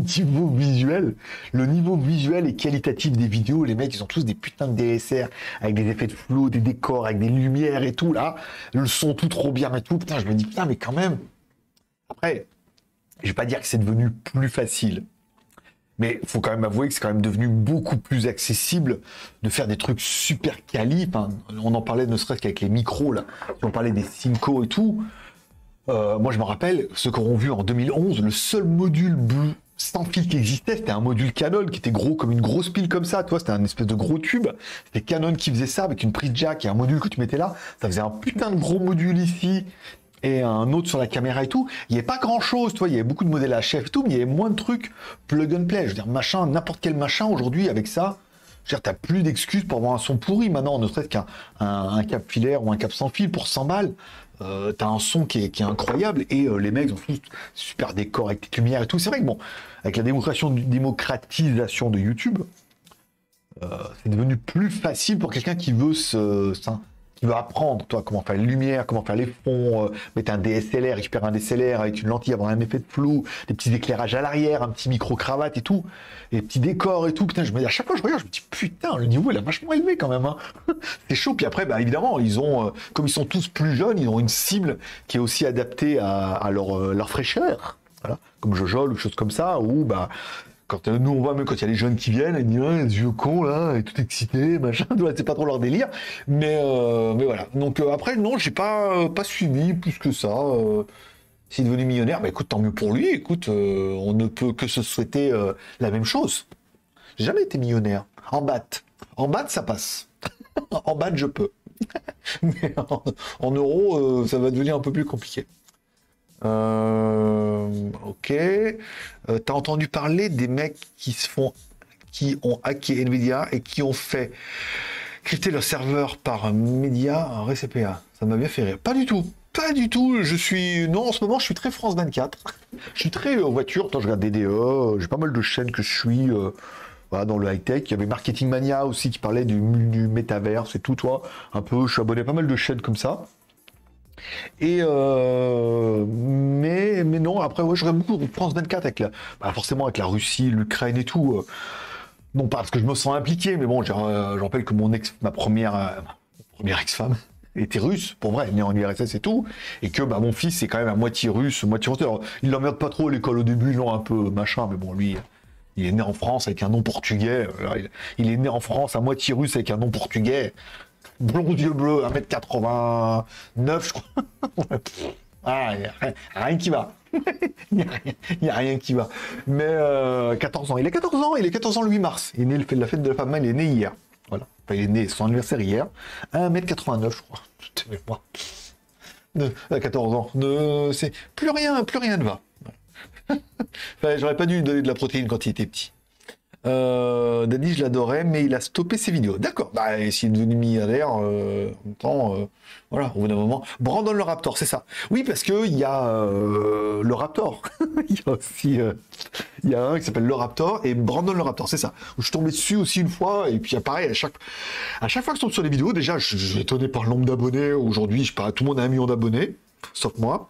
le niveau visuel et qualitatif des vidéos, les mecs, ils ont tous des putains de DSR, avec des effets de flou, des décors, avec des lumières et tout, là, le son tout trop bien et tout, putain, je me dis, putain, mais quand même. Après, je vais pas dire que c'est devenu plus facile, mais il faut quand même avouer que c'est quand même devenu beaucoup plus accessible de faire des trucs super quali, enfin, on en parlait ne serait-ce qu'avec les micros, là, on parlait des Synco et tout. Moi, je me rappelle, ceux qui auront vu en 2011, le seul module bleu sans fil qui existait, c'était un module Canon qui était gros comme une grosse pile comme ça, tu vois, c'était un espèce de gros tube. C'était Canon qui faisait ça avec une prise jack et un module que tu mettais là. Ça faisait un putain de gros module ici et un autre sur la caméra et tout. Il n'y avait pas grand chose, tu vois, il y avait beaucoup de modèles HF et tout, mais il y avait moins de trucs plug and play. Je veux dire, machin, n'importe quel machin aujourd'hui avec ça. Je veux dire, t'as plus d'excuses pour avoir un son pourri maintenant, ne serait-ce qu'un cap filaire ou un cap sans fil pour 100 balles. T'as un son qui est incroyable et les mecs ont tous super décor avec des lumières et tout. C'est vrai que bon, avec la démocratisation de YouTube, c'est devenu plus facile pour quelqu'un qui veut qui veut apprendre, toi, comment faire les lumières, comment faire les fonds, mettre un DSLR, récupérer un DSLR avec une lentille, avoir un effet de flou, des petits éclairages à l'arrière, un petit micro-cravate et tout, et des petits décors et tout. Putain, à chaque fois que je regarde, je me dis, putain, le niveau, il a vachement élevé quand même. Hein. C'est chaud. Puis après, bah, évidemment, ils ont, comme ils sont tous plus jeunes, ils ont une cible qui est aussi adaptée à leur fraîcheur. Voilà. Comme Jojol ou choses comme ça, où, bah, quand nous on voit même quand il y a les jeunes qui viennent, ils disent les vieux cons là, et tout excité, machin, c'est pas trop leur délire. Mais voilà. Donc après non, j'ai pas suivi plus que ça. S'il est devenu millionnaire, bah écoute, tant mieux pour lui. Écoute, on ne peut que se souhaiter la même chose. J'ai jamais été millionnaire. En batte ça passe. En batte je peux. Mais en euros, ça va devenir un peu plus compliqué. Ok. T'as entendu parler des mecs qui ont hacké Nvidia et qui ont fait crypter leur serveur par média en RCPA. Ça m'a bien fait rire. Pas du tout. Pas du tout. Non, en ce moment, je suis très France 24. Je suis très voiture. Attends, je regarde DDE. J'ai pas mal de chaînes que je suis. Voilà, dans le high-tech. Il y avait Marketing Mania aussi qui parlait du métaverse et tout, toi. Un peu, je suis abonné à pas mal de chaînes comme ça. Et mais non, après ouais, j'aurais beaucoup de France 24 avec forcément avec la Russie, l'Ukraine et tout. Non pas parce que je me sens impliqué, mais bon, je rappelle que ma première ex-femme était russe, pour vrai, née en URSS et tout, et que bah, mon fils est quand même à moitié russe, moitié russe. Alors, il l'emmerde pas trop à l'école au début, non, un peu machin, mais bon, lui, il est né en France avec un nom portugais. Il est né en France à moitié russe avec un nom portugais. Blond, yeux bleus, 1m89, je crois. Ah, y a rien qui va. Il n'y a rien qui va. Mais 14 ans. Il a 14 ans. Il est 14 ans le 8 mars. Il est né la fête de la femme. Il est né hier. Voilà. Enfin, il est né son anniversaire hier. 1m89, je crois. Moi. À 14 ans. C'est plus rien ne va. Enfin, j'aurais pas dû lui donner de la protéine quand il était petit. Daddy, je l'adorais, mais il a stoppé ses vidéos. D'accord. Bah, s'il est devenu milliardaire, en même temps, voilà, au bout d'un moment. Brandon le Raptor, c'est ça. Oui, parce que il y a le Raptor. Il y a aussi, il y a un qui s'appelle le Raptor et Brandon le Raptor, c'est ça. Je suis tombé dessus aussi une fois et puis pareil, à chaque fois que je tombe sur les vidéos, déjà, je suis étonné par le nombre d'abonnés. Aujourd'hui, je sais pas, tout le monde a 1 million d'abonnés. Sauf moi.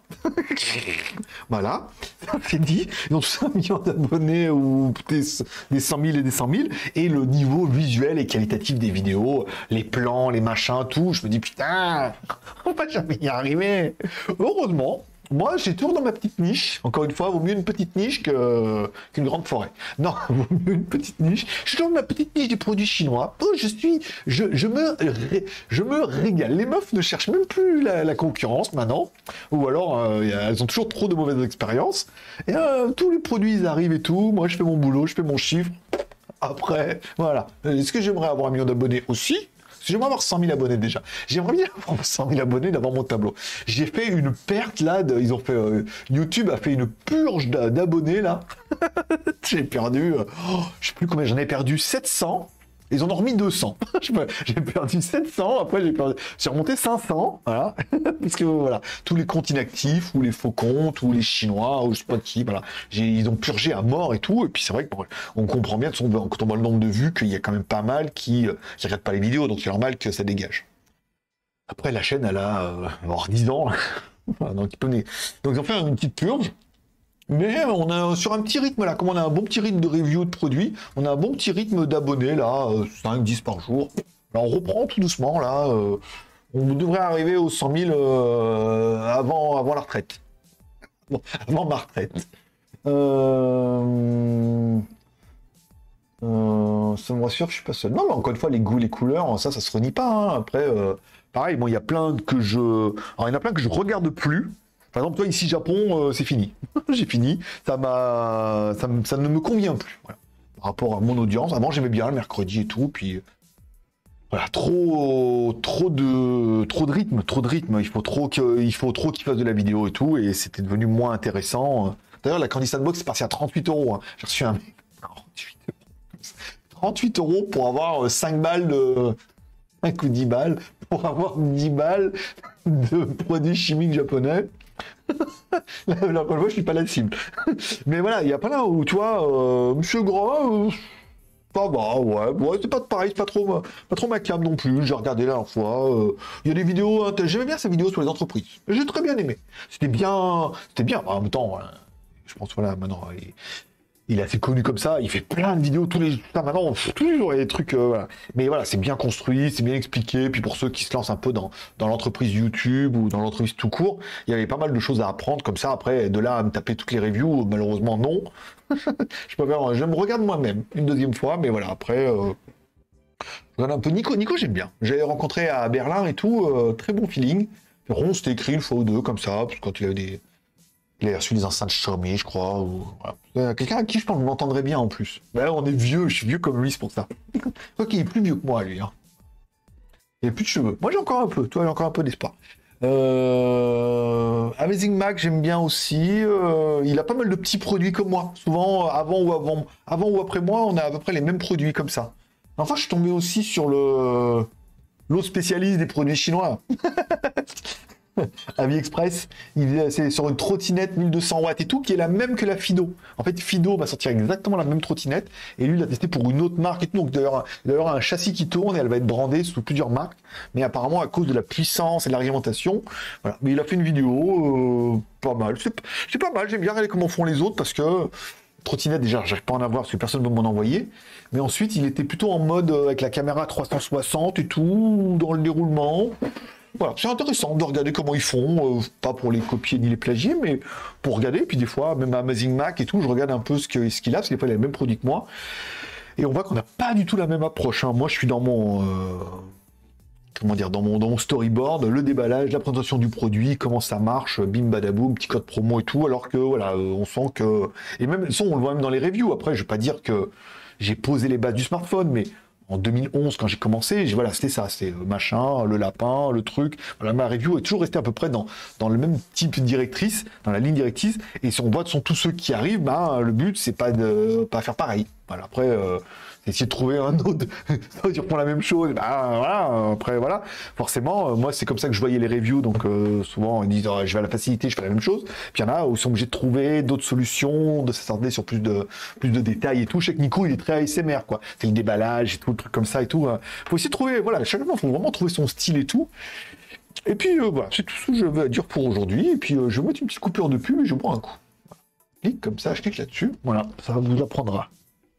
Voilà, c'est dit. Ils ont tous 1 million d'abonnés ou des 100 000 et des 100 000. Et le niveau visuel et qualitatif des vidéos, les plans, les machins, tout, je me dis putain, on va jamais y arriver. Heureusement, moi j'ai toujours dans ma petite niche. Encore une fois, vaut mieux une petite niche qu'une grande forêt. Non, vaut mieux une petite niche. Je suis dans ma petite niche des produits chinois. Oh, je me régale. Les meufs ne cherchent même plus la concurrence maintenant. Ou alors, elles ont toujours trop de mauvaises expériences. Et tous les produits, ils arrivent et tout. Moi, je fais mon boulot, je fais mon chiffre. Après, voilà. Est-ce que j'aimerais avoir 1 million d'abonnés aussi? J'aimerais avoir 100 000 abonnés déjà. J'aimerais bien avoir 100 000 abonnés d'avoir mon tableau. J'ai fait une perte là, ils ont fait, YouTube a fait une purge d'abonnés là. J'ai perdu, je sais plus combien, j'en ai perdu 700. Ils en ont remis 200. J'ai perdu 700, après j'ai remonté 500, voilà. Parce que voilà, tous les comptes inactifs, ou les faux comptes, ou les Chinois, ou je sais pas qui, voilà. Ils ont purgé à mort et tout, et puis c'est vrai qu'on comprend bien, quand on voit le nombre de vues, qu'il y a quand même pas mal qui regardent pas les vidéos, donc c'est normal que ça dégage. Après, la chaîne, elle a 10 ans, donc ils ont fait une petite purge. Mais on a sur un petit rythme là, comme on a un bon petit rythme de review de produits, on a un bon petit rythme d'abonnés là, 5-10 par jour. Là, on reprend tout doucement là. On devrait arriver aux 100 000 avant la retraite. Bon, avant ma retraite. Ça me rassure, je suis pas seul. Non, mais encore une fois, les goûts, les couleurs, ça se renie pas. Hein. Après, pareil, bon, il y a plein que Alors, il y en a plein que je regarde plus. Par exemple, toi, ici, Japon, c'est fini. J'ai fini. Ça ne me convient plus. Voilà. Par rapport à mon audience. Avant, j'aimais bien le mercredi et tout. Puis, voilà, trop de rythme. Il faut trop qu'ils fassent de la vidéo et tout. Et c'était devenu moins intéressant. D'ailleurs, la Candy Sandbox, c'est parti à 38 €. Hein. J'ai reçu un... 38 € pour avoir 5 balles de... 5 ou 10 balles. pour avoir 10 balles de produits chimiques japonais. Là, encore une fois, je suis pas la cible. Mais voilà, il y a pas là où, tu vois, Monsieur Gras, ça va, ouais, c'est pas pareil, c'est pas trop ma cam non plus. J'ai regardé la dernière fois. Il y a des vidéos, j'aimais bien ces vidéos sur les entreprises. J'ai très bien aimé. C'était bien. En même temps, je pense, voilà, maintenant, il est assez connu comme ça, il fait plein de vidéos tous les jours. Maintenant, toujours il y a des trucs. Voilà. Mais voilà, c'est bien construit, c'est bien expliqué. Puis pour ceux qui se lancent un peu dans l'entreprise YouTube ou dans l'entreprise tout court, il y avait pas mal de choses à apprendre comme ça. Après, de là à me taper toutes les reviews, malheureusement, non. Je me regarde moi-même une deuxième fois, mais voilà, après, je regarde un peu Nico. Nico, j'aime bien. J'avais rencontré à Berlin et tout, très bon feeling. Ron, c'était écrit une fois ou deux comme ça, parce que quand il avait il a reçu des enceintes Xiaomi, je crois. Ou... Voilà. Quelqu'un à qui je pense que je m'entendrais bien en plus. Ben, on est vieux, je suis vieux comme lui, c'est pour ça. Ok, il est plus vieux que moi, lui. Hein. Il a plus de cheveux. Moi, j'ai encore un peu. Toi, j'ai encore un peu d'espoir. Amazing Mac, j'aime bien aussi. Il a pas mal de petits produits comme moi. Souvent, avant ou après moi, on a à peu près les mêmes produits comme ça. Enfin, je suis tombé aussi sur l'autre spécialiste des produits chinois. AliExpress, c'est sur une trottinette 1200 watts et tout, qui est la même que la Fido. En fait, Fido va sortir exactement la même trottinette, et lui, il l'a testé pour une autre marque et tout. Donc, d'ailleurs, un châssis qui tourne, et elle va être brandée sous plusieurs marques, mais apparemment, à cause de la puissance et de l'argumentation, voilà. Mais il a fait une vidéo, pas mal. C'est pas mal, j'aime bien regarder comment font les autres, parce que trottinette, déjà, j'arrive pas à en avoir, parce que personne ne veut m'en envoyer. Mais ensuite, il était plutôt en mode, avec la caméra 360 et tout, dans le déroulement. Voilà, c'est intéressant de regarder comment ils font, pas pour les copier ni les plagier, mais pour regarder. Puis des fois, même à Amazing Mac et tout, je regarde un peu ce qu'il a, parce qu'il a les mêmes produits que moi. Et on voit qu'on n'a pas du tout la même approche. Hein. Moi, je suis dans mon, dans mon storyboard, le déballage, la présentation du produit, comment ça marche, bim badaboum, petit code promo et tout. Alors que voilà, on sent que, et même on le voit même dans les reviews. Après, je vais pas dire que j'ai posé les bases du smartphone, mais en 2011, quand j'ai commencé, voilà, c'était ça, c'était machin, le lapin, le truc. Voilà, ma review est toujours restée à peu près dans le même type directrice, dans la ligne directrice. Et si on voit, sont tous ceux qui arrivent, ben, le but, c'est pas de pas faire pareil. Voilà, après, essayer de trouver un autre, ils font la même chose, ben, voilà, après, voilà. Forcément, moi, c'est comme ça que je voyais les reviews, donc souvent, ils disent, oh, je vais à la facilité, je fais la même chose. Puis il y en a où ils sont obligés de trouver d'autres solutions, de s'attarder sur plus de détails et tout. Je sais que Nico, il est très ASMR, quoi. C'est le déballage et tout, le truc comme ça et tout. Faut aussi trouver, voilà, chaque fois, il faut vraiment trouver son style et tout. Et puis, voilà, c'est tout ce que je vais dire pour aujourd'hui. Et puis, je vais mettre une petite coupure de pub et je bois un coup. Voilà. Clique comme ça, je clique là-dessus. Voilà, ça vous apprendra.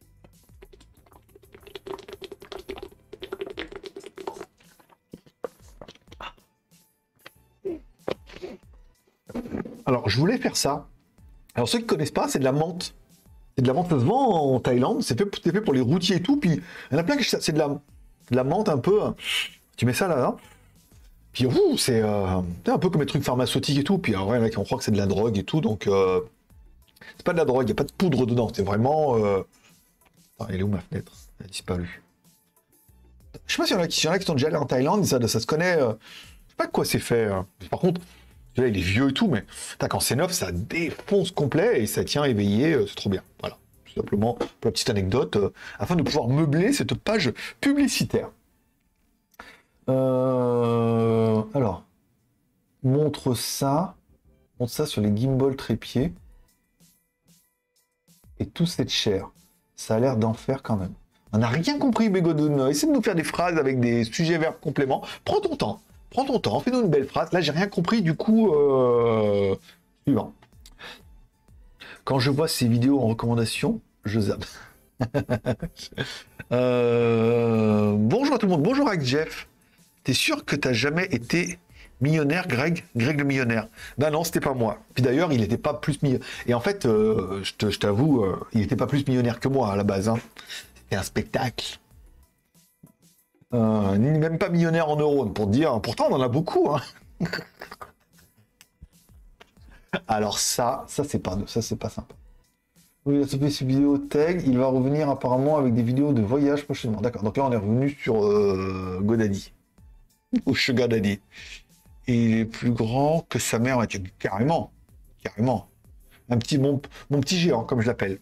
Alors, je voulais faire ça. Alors, ceux qui ne connaissent pas, c'est de la menthe. C'est de la menthe, ça se vend en Thaïlande. C'est fait pour les routiers et tout. Puis, il y en a plein qui... C'est de la menthe un peu... Tu mets ça là. Puis, c'est un peu comme les trucs pharmaceutiques et tout. Puis, ouais, là, on croit que c'est de la drogue et tout. Donc, c'est pas de la drogue. Il n'y a pas de poudre dedans. C'est vraiment... Attends, elle est où ma fenêtre? Elle a disparu. Je sais pas s'il y en a qui sont déjà allés en Thaïlande. Ça se connaît... Je sais pas de quoi c'est fait. Par contre... Là, il est vieux et tout, mais quand c'est neuf, ça défonce complet et ça tient éveillé, c'est trop bien. Voilà, tout simplement pour la petite anecdote, afin de pouvoir meubler cette page publicitaire. Alors, montre ça sur les gimbals trépieds. Et tout cette chair. Ça a l'air d'enfer quand même. On n'a rien compris, Bégodon. Essaie de nous faire des phrases avec des sujets verbes compléments. Prends ton temps. Prends ton temps, fais-nous une belle phrase. Là, j'ai rien compris, du coup, suivant. Quand je vois ces vidéos en recommandation, je zappe. Bonjour à tout le monde, bonjour avec Jeff. T'es sûr que t'as jamais été millionnaire, Greg le millionnaire? Ben non, c'était pas moi. Puis d'ailleurs, il n'était pas plus millionnaire. Et en fait, je t'avoue, il n'était pas plus millionnaire que moi à la base. Hein. C'était un spectacle. Même pas millionnaire en euros, pour te dire. Pourtant, on en a beaucoup. Hein. Alors ça c'est pas sympa. Oui, il a sauvé ses vidéos tag. Il va revenir apparemment avec des vidéos de voyage prochainement. D'accord. Donc là, on est revenu sur GoDaddy ou Sugar Daddy. Et il est plus grand que sa mère. Carrément. Un petit mon petit géant, comme je l'appelle.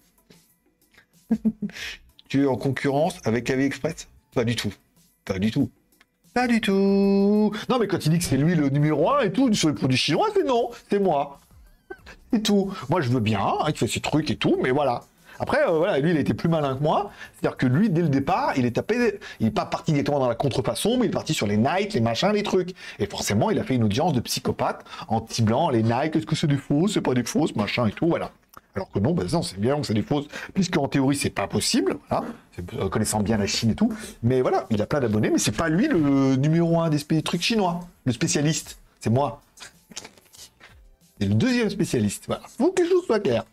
Tu es en concurrence avec AliExpress? Pas du tout. Pas du tout. Non, mais quand il dit que c'est lui le numéro 1 et tout, sur les produits chinois, c'est non, c'est moi. Et tout. Moi, je veux bien, hein, il fait ses trucs et tout, mais voilà. Après, voilà, lui, il a été plus malin que moi. C'est-à-dire que lui, dès le départ, il est tapé, il n'est pas parti directement dans la contrefaçon, mais il est parti sur les Nike, les machins, les trucs. Et forcément, il a fait une audience de psychopathe en ciblant les Nike, est-ce que c'est des fausses, c'est pas des fausses, machin et tout, voilà. Alors que non, bah ça, on sait bien que c'est des fausses, puisqu'en théorie, c'est pas possible, voilà, connaissant bien la Chine et tout. Mais voilà, il a plein d'abonnés, mais c'est pas lui le numéro 1 des trucs chinois, le spécialiste. C'est moi. C'est le deuxième spécialiste. Voilà. Faut que les choses soient claires.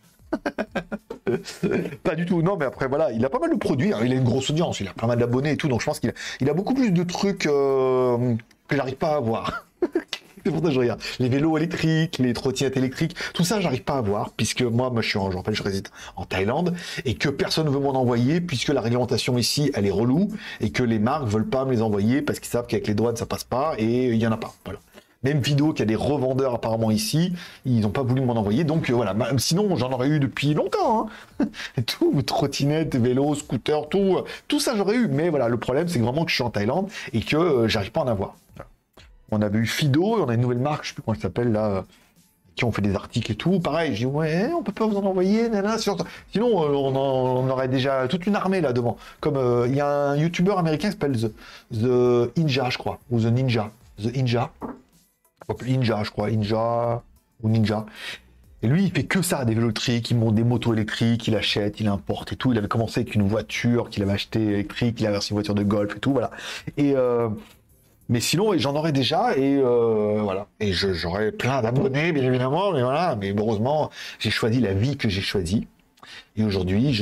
Pas du tout, non, mais après voilà, il a pas mal de produits, hein. Il a une grosse audience, il a pas mal d'abonnés et tout, donc je pense qu'il a beaucoup plus de trucs que j'arrive pas à voir. C'est pour ça que je regarde. Les vélos électriques, les trottinettes électriques, tout ça, j'arrive pas à voir, puisque moi je réside en Thaïlande, et que personne ne veut m'en envoyer, puisque la réglementation ici, elle est relou, et que les marques veulent pas me les envoyer, parce qu'ils savent qu'avec les douanes, ça passe pas, et il y en a pas. Voilà. Même vidéo qu'il y a des revendeurs apparemment ici, ils n'ont pas voulu m'en envoyer, donc voilà. Sinon, j'en aurais eu depuis longtemps. Hein. Tout, trottinettes, vélos, scooters, tout ça j'aurais eu. Mais voilà, le problème, c'est vraiment que je suis en Thaïlande et que j'arrive pas à en avoir. Voilà. On avait eu Fido, et on a une nouvelle marque, je sais plus comment elle s'appelle là, qui ont fait des articles et tout. Pareil, j'ai dit ouais, on peut pas vous en envoyer, nana. Sinon, on aurait déjà toute une armée là devant. Comme il y a un YouTuber américain qui s'appelle The Ninja, je crois, ou The Ninja. Ninja, je crois, Ninja ou Ninja. Et lui, il fait que ça, des vélos électriques, il monte des motos électriques, il achète, il importe et tout. Il avait commencé avec une voiture qu'il avait achetée électrique, il avait reçu une voiture de golf et tout, voilà. Et mais sinon, j'en aurais déjà et voilà. Et j'aurais plein d'abonnés, bien évidemment, mais voilà. Mais heureusement, j'ai choisi la vie que j'ai choisie. Et aujourd'hui,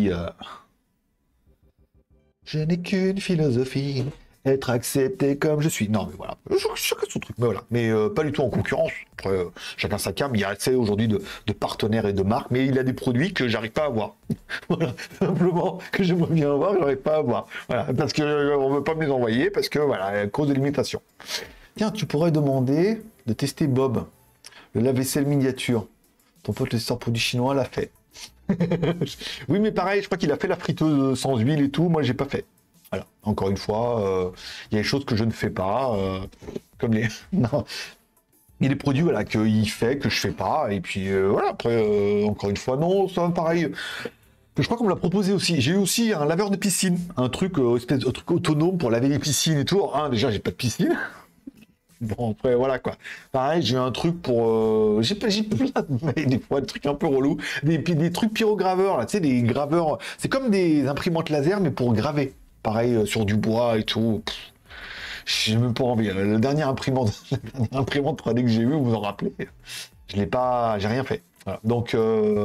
je n'ai qu'une philosophie. Être accepté comme je suis. Non, mais voilà. Chacun son truc, mais voilà. Mais pas du tout en concurrence. Après, chacun sa cam. Il y a assez aujourd'hui de partenaires et de marques, mais il a des produits que j'arrive pas à avoir. Voilà. Simplement, que j'aimerais bien avoir, j'arrive pas à avoir. Voilà. Parce que on veut pas me les envoyer, parce que voilà, à cause de l'imitation. Tiens, tu pourrais demander de tester Bob, le lave-vaisselle miniature. Ton pote le testeur produit chinois l'a fait. Oui, mais pareil, je crois qu'il a fait la friteuse sans huile et tout. Moi, j'ai pas fait. Voilà. Encore une fois, il y a des choses que je ne fais pas, comme les... non. Il y a des produits voilà, qu'il fait, que je fais pas, et puis voilà, après, encore une fois, non, ça pareil. Je crois qu'on me l'a proposé aussi. J'ai eu aussi un laveur de piscine, un truc, espèce de truc autonome pour laver les piscines et tout. Alors, déjà, j'ai pas de piscine. Bon, après, voilà quoi. Pareil, j'ai eu un truc pour. J'ai plein des fois des trucs un peu relous. Des trucs pyrograveurs, là, tu sais, des graveurs. C'est comme des imprimantes laser, mais pour graver. Pareil, sur du bois et tout. J'ai même pas envie. La dernière imprimante 3D que j'ai eue, vous vous en rappelez, je l'ai pas. J'ai rien fait. Voilà. Donc,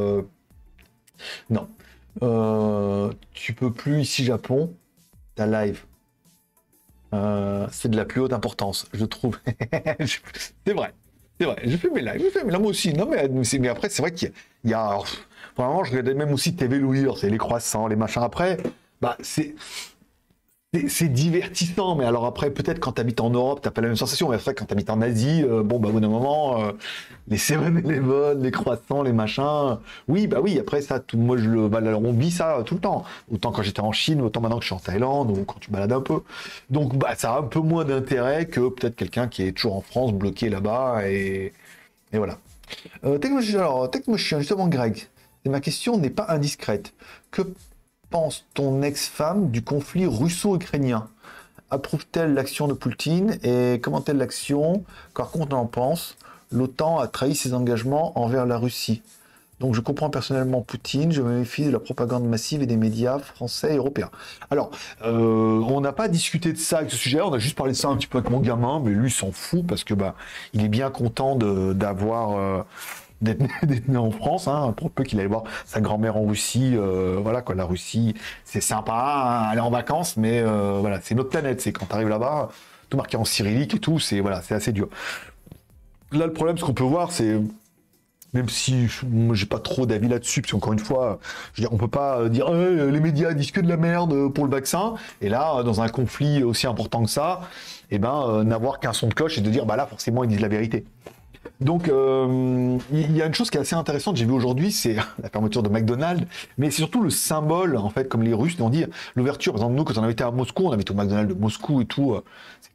non. Tu peux plus ici, Japon. Ta live. C'est de la plus haute importance, je trouve. C'est vrai. C'est vrai. Je fais mes lives. Moi aussi. Non, mais après, c'est vrai qu'il y a. Vraiment, je regardais même aussi TV Louis, c'est les croissants, les machins. Après, bah, c'est divertissant, mais alors après, peut-être quand tu habites en Europe, t'as pas la même sensation. Mais après, quand tu habites en Asie, bon, bah, au bout d'un moment, les 7-Eleven, les croissants, les machins. Oui, bah oui, après, ça, moi, on vit ça tout le temps. Autant quand j'étais en Chine, autant maintenant que je suis en Thaïlande, ou quand tu balades un peu. Donc, bah, ça a un peu moins d'intérêt que peut-être quelqu'un qui est toujours en France, bloqué là-bas, et voilà. Technochien, justement, Greg, ma question n'est pas indiscrète. Que pense ton ex-femme du conflit russo-ukrainien? Approuve-t-elle l'action de Poutine et commente-t-elle l'action? Par contre, on en pense. L'OTAN a trahi ses engagements envers la Russie. Donc je comprends personnellement Poutine, je me méfie de la propagande massive et des médias français et européens. Alors, on n'a pas discuté de ça avec ce sujet, on a juste parlé de ça un petit peu avec mon gamin, mais lui s'en fout parce que bah il est bien content d'avoir d'être né en France, hein, pour peu qu'il aille voir sa grand-mère en Russie, voilà quoi, la Russie, c'est sympa, hein, aller en vacances, mais voilà, c'est notre planète, c'est quand tu arrives là-bas, tout marqué en cyrillique et tout, c'est voilà, c'est assez dur. Là, le problème, ce qu'on peut voir, c'est même si moi j'ai pas trop d'avis là-dessus, parce qu'encore une fois, je veux dire, on peut pas dire les médias disent que de la merde pour le vaccin, et là, dans un conflit aussi important que ça, et ben n'avoir qu'un son de cloche et de dire bah là forcément ils disent la vérité. Donc, il y a une chose qui est assez intéressante, j'ai vu aujourd'hui, c'est la fermeture de McDonald's, mais c'est surtout le symbole, en fait, comme les Russes l'ont dit, l'ouverture. Par exemple, nous, quand on avait été à Moscou, on avait été au McDonald's de Moscou et tout,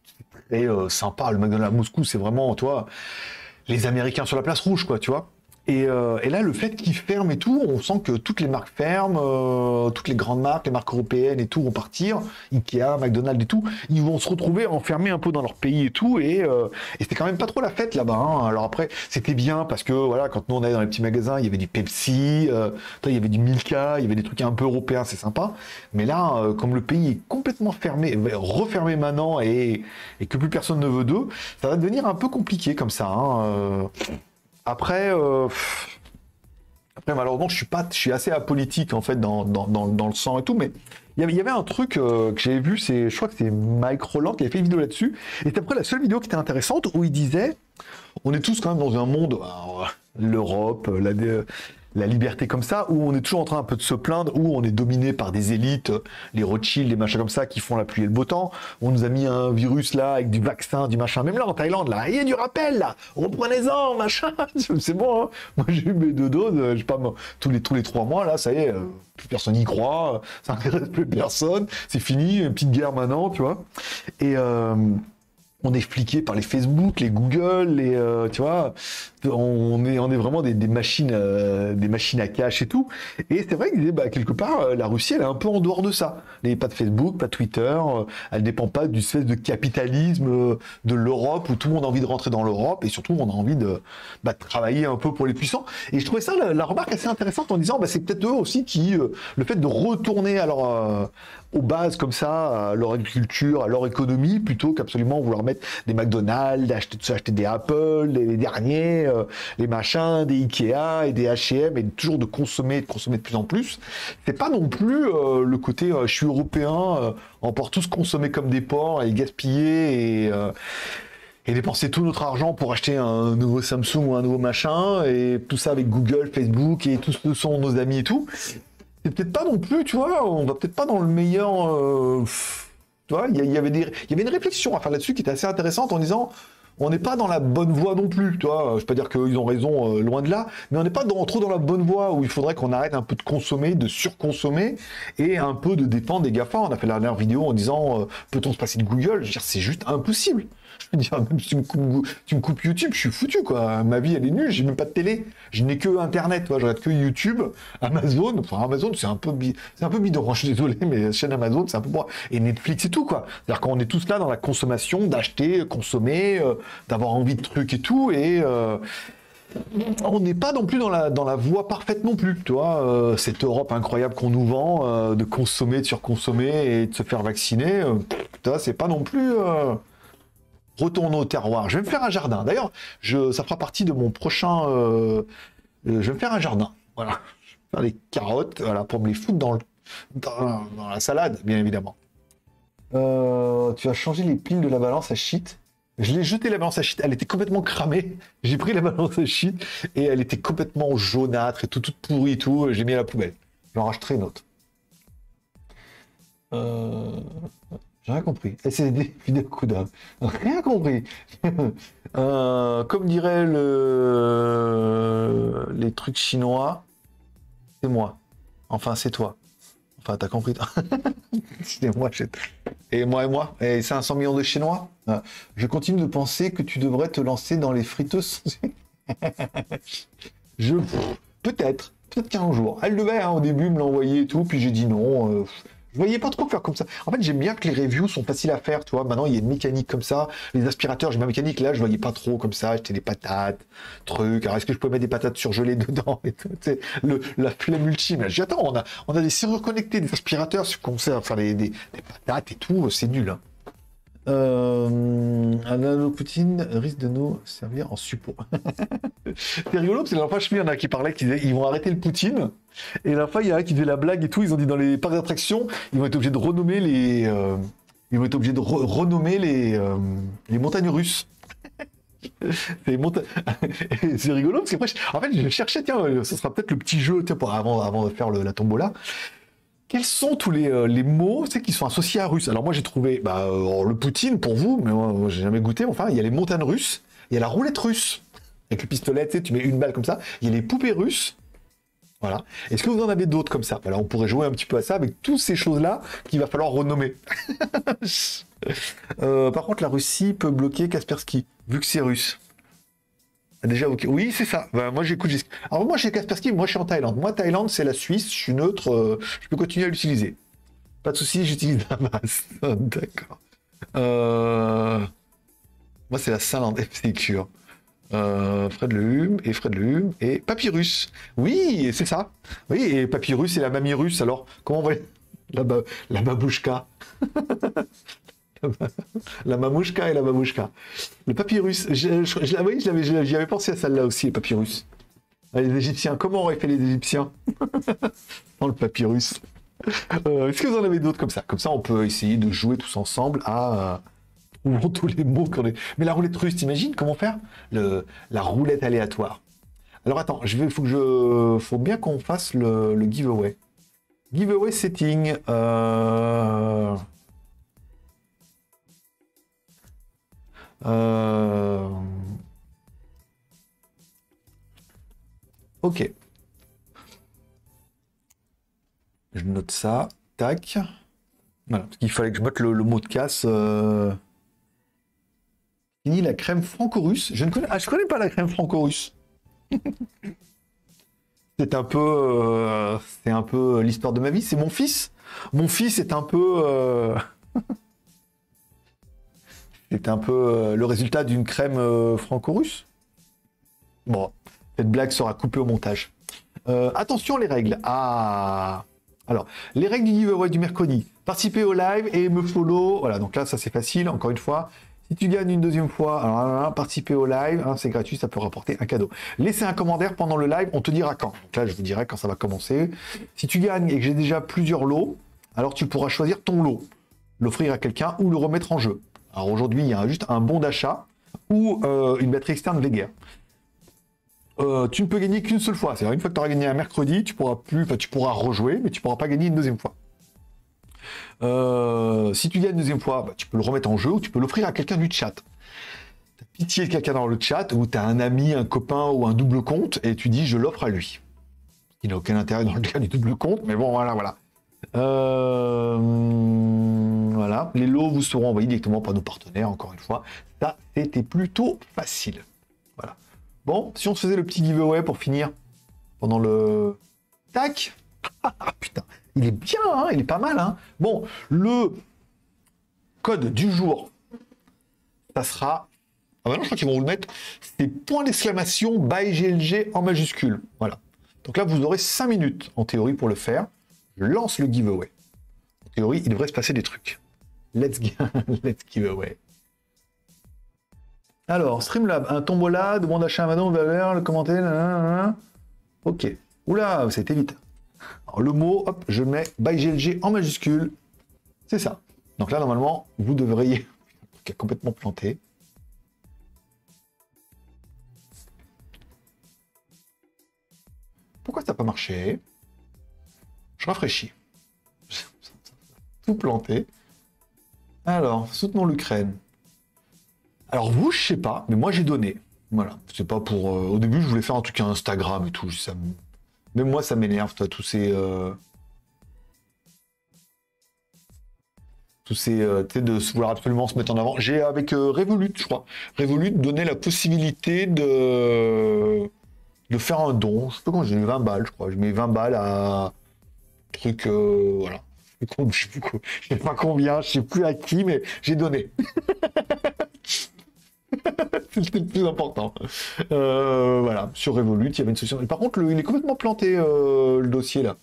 très sympa. Le McDonald's à Moscou, c'est vraiment, toi, les Américains sur la place rouge, quoi, tu vois. Et là, le fait qu'ils ferment et tout, on sent que toutes les marques ferment, toutes les grandes marques, les marques européennes et tout vont partir, Ikea, McDonald's et tout, ils vont se retrouver enfermés un peu dans leur pays et tout, et c'était quand même pas trop la fête là-bas. Hein. Alors après, c'était bien parce que voilà, quand nous on allait dans les petits magasins, il y avait du Pepsi, il y avait du Milka, il y avait des trucs un peu européens, c'est sympa. Mais là, comme le pays est complètement fermé, refermé maintenant et que plus personne ne veut d'eux, ça va devenir un peu compliqué comme ça. Hein. Après, malheureusement, je suis assez apolitique en fait dans le sang et tout, mais il y avait un truc que j'avais vu, je crois que c'est Mike Roland qui avait fait une vidéo là-dessus, et c'était après la seule vidéo qui était intéressante où il disait, on est tous quand même dans un monde, l'Europe, la liberté comme ça, où on est toujours en train un peu de se plaindre, où on est dominé par des élites, les Rothschild, les machins comme ça, qui font la pluie et le beau temps. On nous a mis un virus là, avec du vaccin, du machin. Même là, en Thaïlande, là, il y a du rappel, là. Reprenez-en, machin. C'est bon, hein. Moi, j'ai eu mes 2 doses, je sais pas, tous les 3 mois, là, ça y est, plus personne n'y croit, ça n'intéresse plus personne. C'est fini, une petite guerre maintenant, tu vois. Et, on est fliqué par les Facebook, les Google, tu vois, on est vraiment des machines à cash et tout. Et c'est vrai que quelque part, la Russie, elle est un peu en dehors de ça. Elle n'est pas de Facebook, pas de Twitter, elle dépend pas du espèce de capitalisme de l'Europe où tout le monde a envie de rentrer dans l'Europe et surtout on a envie de travailler un peu pour les puissants. Et je trouvais ça la remarque assez intéressante en disant, c'est peut-être eux aussi qui, le fait de retourner alors aux bases comme ça, à leur agriculture, à leur économie, plutôt qu'absolument vouloir mettre des McDonald's, acheter des Apple, les derniers, les machins, des Ikea et des H&M, et toujours de consommer de plus en plus. C'est pas non plus le côté je suis européen, on peut tous consommer comme des porcs et gaspiller et dépenser tout notre argent pour acheter un nouveau Samsung ou un nouveau machin, et tout ça avec Google, Facebook, et tous ceux sont nos amis et tout. C'est peut-être pas non plus, tu vois, on va peut-être pas dans le meilleur... tu vois, il y avait une réflexion à faire là-dessus qui était assez intéressante en disant, on n'est pas dans la bonne voie non plus, tu vois. Je ne peux pas dire qu'ils ont raison, loin de là, mais on n'est pas trop dans la bonne voie où il faudrait qu'on arrête un peu de consommer, de surconsommer, et un peu de dépendre des GAFA. On a fait la dernière vidéo en disant, peut-on se passer de Google? Je veux dire, c'est juste impossible. Je veux dire, même si tu me coupes YouTube, je suis foutu, quoi. Ma vie, elle est nulle, j'ai même pas de télé. Je n'ai que Internet, tu vois. Je regarde que YouTube, Amazon. Enfin, Amazon, c'est un peu bidon. Je suis désolé, mais chaîne Amazon, c'est un peu pour... Et Netflix et tout, quoi. C'est-à-dire qu'on est tous là dans la consommation, d'acheter, consommer, d'avoir envie de trucs et tout, et... on n'est pas non plus dans la voie parfaite non plus, tu vois, cette Europe incroyable qu'on nous vend, de consommer, de surconsommer et de se faire vacciner, tu vois, c'est pas non plus... Retourner au terroir. Je vais me faire un jardin. D'ailleurs, ça fera partie de mon prochain... je vais me faire un jardin. Voilà. Je vais faire des carottes, voilà, pour me les foutre dans la salade, bien évidemment. Tu as changé les piles de la balance à shit. Je l'ai jeté la balance à shit. Elle était complètement cramée. J'ai pris la balance à shit et elle était complètement jaunâtre et toute pourrie et tout. J'ai mis à la poubelle. J'en rachèterai une autre. J'ai rien compris. Et c'est des vidéos coup d'âme. Rien compris. Comme dirait les trucs chinois, c'est moi. Enfin, c'est toi. Enfin, t'as compris, toi. C'est moi. Et moi. Et 500 millions de Chinois. Je continue de penser que tu devrais te lancer dans les friteuses. Peut-être qu'un jour. Elle devait, au début, me l'envoyer et tout. Puis j'ai dit non. Je voyais pas trop faire comme ça. En fait, j'aime bien que les reviews sont faciles à faire, tu vois. Maintenant, il y a une mécanique comme ça. Les aspirateurs, j'ai ma mécanique. Là, je voyais pas trop comme ça. J'étais des patates, trucs. Alors, est-ce que je peux mettre des patates surgelées dedans et tout, la flemme ultime. J'ai dit, attends, on a des serrures connectées, des aspirateurs, si on sait faire des patates et tout, c'est nul, hein. Poutine risque de nous servir en suppôt. C'est rigolo parce que la fois, il y en a qui parlaient qu'ils vont arrêter le Poutine. Et la fois, il y en a qui faisaient la blague et tout. Ils ont dit dans les parcs d'attractions, ils vont être obligés de renommer les montagnes russes. C'est rigolo parce qu'après, en fait, je cherchais, tiens, ce sera peut-être le petit jeu, tiens, avant de faire la tombola. Quels sont tous les mots, qui sont associés à russe? Alors moi j'ai trouvé le Poutine pour vous, mais moi j'ai jamais goûté. Enfin, il y a les montagnes russes, il y a la roulette russe avec le pistolet, tu mets une balle comme ça. Il y a les poupées russes. Voilà. Est-ce que vous en avez d'autres comme ça? Voilà, on pourrait jouer un petit peu à ça avec toutes ces choses-là qu'il va falloir renommer. Par contre, la Russie peut bloquer Kaspersky, vu que c'est russe. Ah, déjà, ok. Oui, c'est ça. Bah, moi, j'écoute. Alors, moi, chez Kaspersky, moi, je suis en Thaïlande. Moi, Thaïlande, c'est la Suisse. Je suis neutre. Je peux continuer à l'utiliser. Pas de souci, j'utilise Damas. D'accord. Moi, c'est la Finlande FCQ. Fred Le Hume et Fred Le Hume et Papyrus. Oui, c'est ça. Oui, et Papyrus et la mamie russe. Alors, comment on va... la babouchka. La mamouchka et la babouchka. Le papyrus. Oui, j'y avais pensé à celle-là aussi, les papyrus. Ah, les Égyptiens. Comment auraient fait les Égyptiens dans le papyrus? Est-ce que vous en avez d'autres comme ça? Comme ça, on peut essayer de jouer tous ensemble à... Ouvrons tous les mots qu'on est. Mais la roulette russe, t'imagines comment faire la roulette aléatoire. Alors attends, faut bien qu'on fasse le giveaway. Giveaway setting. Ok. Je note ça. Tac. Voilà. Parce qu'il fallait que je mette le mot de casse. Fini la crème franco-russe. Je connais pas la crème franco-russe. C'est un peu l'histoire de ma vie. C'est mon fils. Mon fils est un peu, c'est un peu le résultat d'une crème franco-russe. Bon, cette blague sera coupée au montage. Attention les règles. Ah, alors les règles du giveaway du mercredi. Participer au live et me follow. Voilà, donc là ça c'est facile. Encore une fois. Si tu gagnes une deuxième fois, alors là, participer au live, hein, c'est gratuit, ça peut rapporter un cadeau. Laissez un commentaire pendant le live, on te dira quand. Donc là, je vous dirai quand ça va commencer. Si tu gagnes et que j'ai déjà plusieurs lots, alors tu pourras choisir ton lot, l'offrir à quelqu'un ou le remettre en jeu. Alors aujourd'hui, il y a juste un bon d'achat ou une batterie externe Veger. Tu ne peux gagner qu'une seule fois. C'est-à-dire une fois que tu auras gagné un mercredi, tu pourras rejouer, mais tu ne pourras pas gagner une deuxième fois. Si tu gagnes une deuxième fois, tu peux le remettre en jeu ou tu peux l'offrir à quelqu'un du chat. T'as pitié de quelqu'un dans le chat ou t'as un ami, un copain ou un double compte et tu dis je l'offre à lui. Il n'a aucun intérêt dans le cas du double compte, mais bon, voilà. Voilà. Les lots vous seront envoyés directement par nos partenaires, encore une fois. Ça, c'était plutôt facile. Voilà. Bon, si on se faisait le petit giveaway pour finir pendant le... Tac. Ah putain. Il est bien, hein, il est pas mal. Hein. Bon, le code du jour, ça sera... Ah bah non, je crois qu'ils vont vous le mettre. C'est point d'exclamation by GLG en majuscule. Voilà. Donc là, vous aurez 5 minutes, en théorie, pour le faire. Je lance le giveaway. En théorie, il devrait se passer des trucs. Let's giveaway. Alors, Streamlab, un tombola, demande d'achat à Manon, valeur, le commentaire, ok. Oula, ça a été vite. Alors, le mot, hop, je mets by GLG en majuscule. C'est ça. Donc là, normalement, vous devriez... qui a complètement planté. Pourquoi ça n'a pas marché? Je rafraîchis. Tout planté. Alors, soutenons l'Ukraine. Alors vous, je sais pas, mais moi j'ai donné. Voilà. C'est pas pour... Au début, je voulais faire un truc à Instagram et tout. Même moi, ça m'énerve, toi, tous ces... tu sais, de vouloir absolument se mettre en avant. J'ai avec Revolut, je crois. Revolut donné la possibilité de faire un don. Je sais pas quand j'ai mis 20 balles, je crois. Je mets 20 balles à truc, voilà. Je sais pas combien, je sais plus à qui, mais j'ai donné. C'était le plus important. Voilà, sur Revolut, il y avait une solution. Par contre, il est complètement planté, le dossier, là.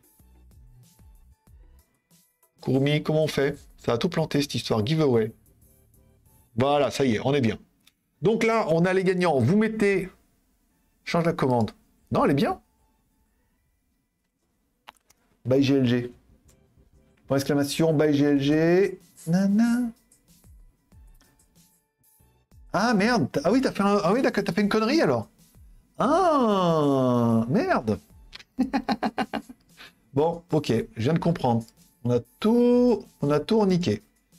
Courmi, comment on fait? Ça a tout planté, cette histoire. Giveaway. Voilà, ça y est, on est bien. Donc là, on a les gagnants. Vous mettez... Change la commande. Non, elle est bien. By GLG. Point exclamation, by GLG. Nana. Ah, merde. Ah oui, t'as fait un... Ah oui, d'accord, t'as fait une connerie, alors. Ah, merde. Bon, ok, je viens de comprendre. On a tout niqué.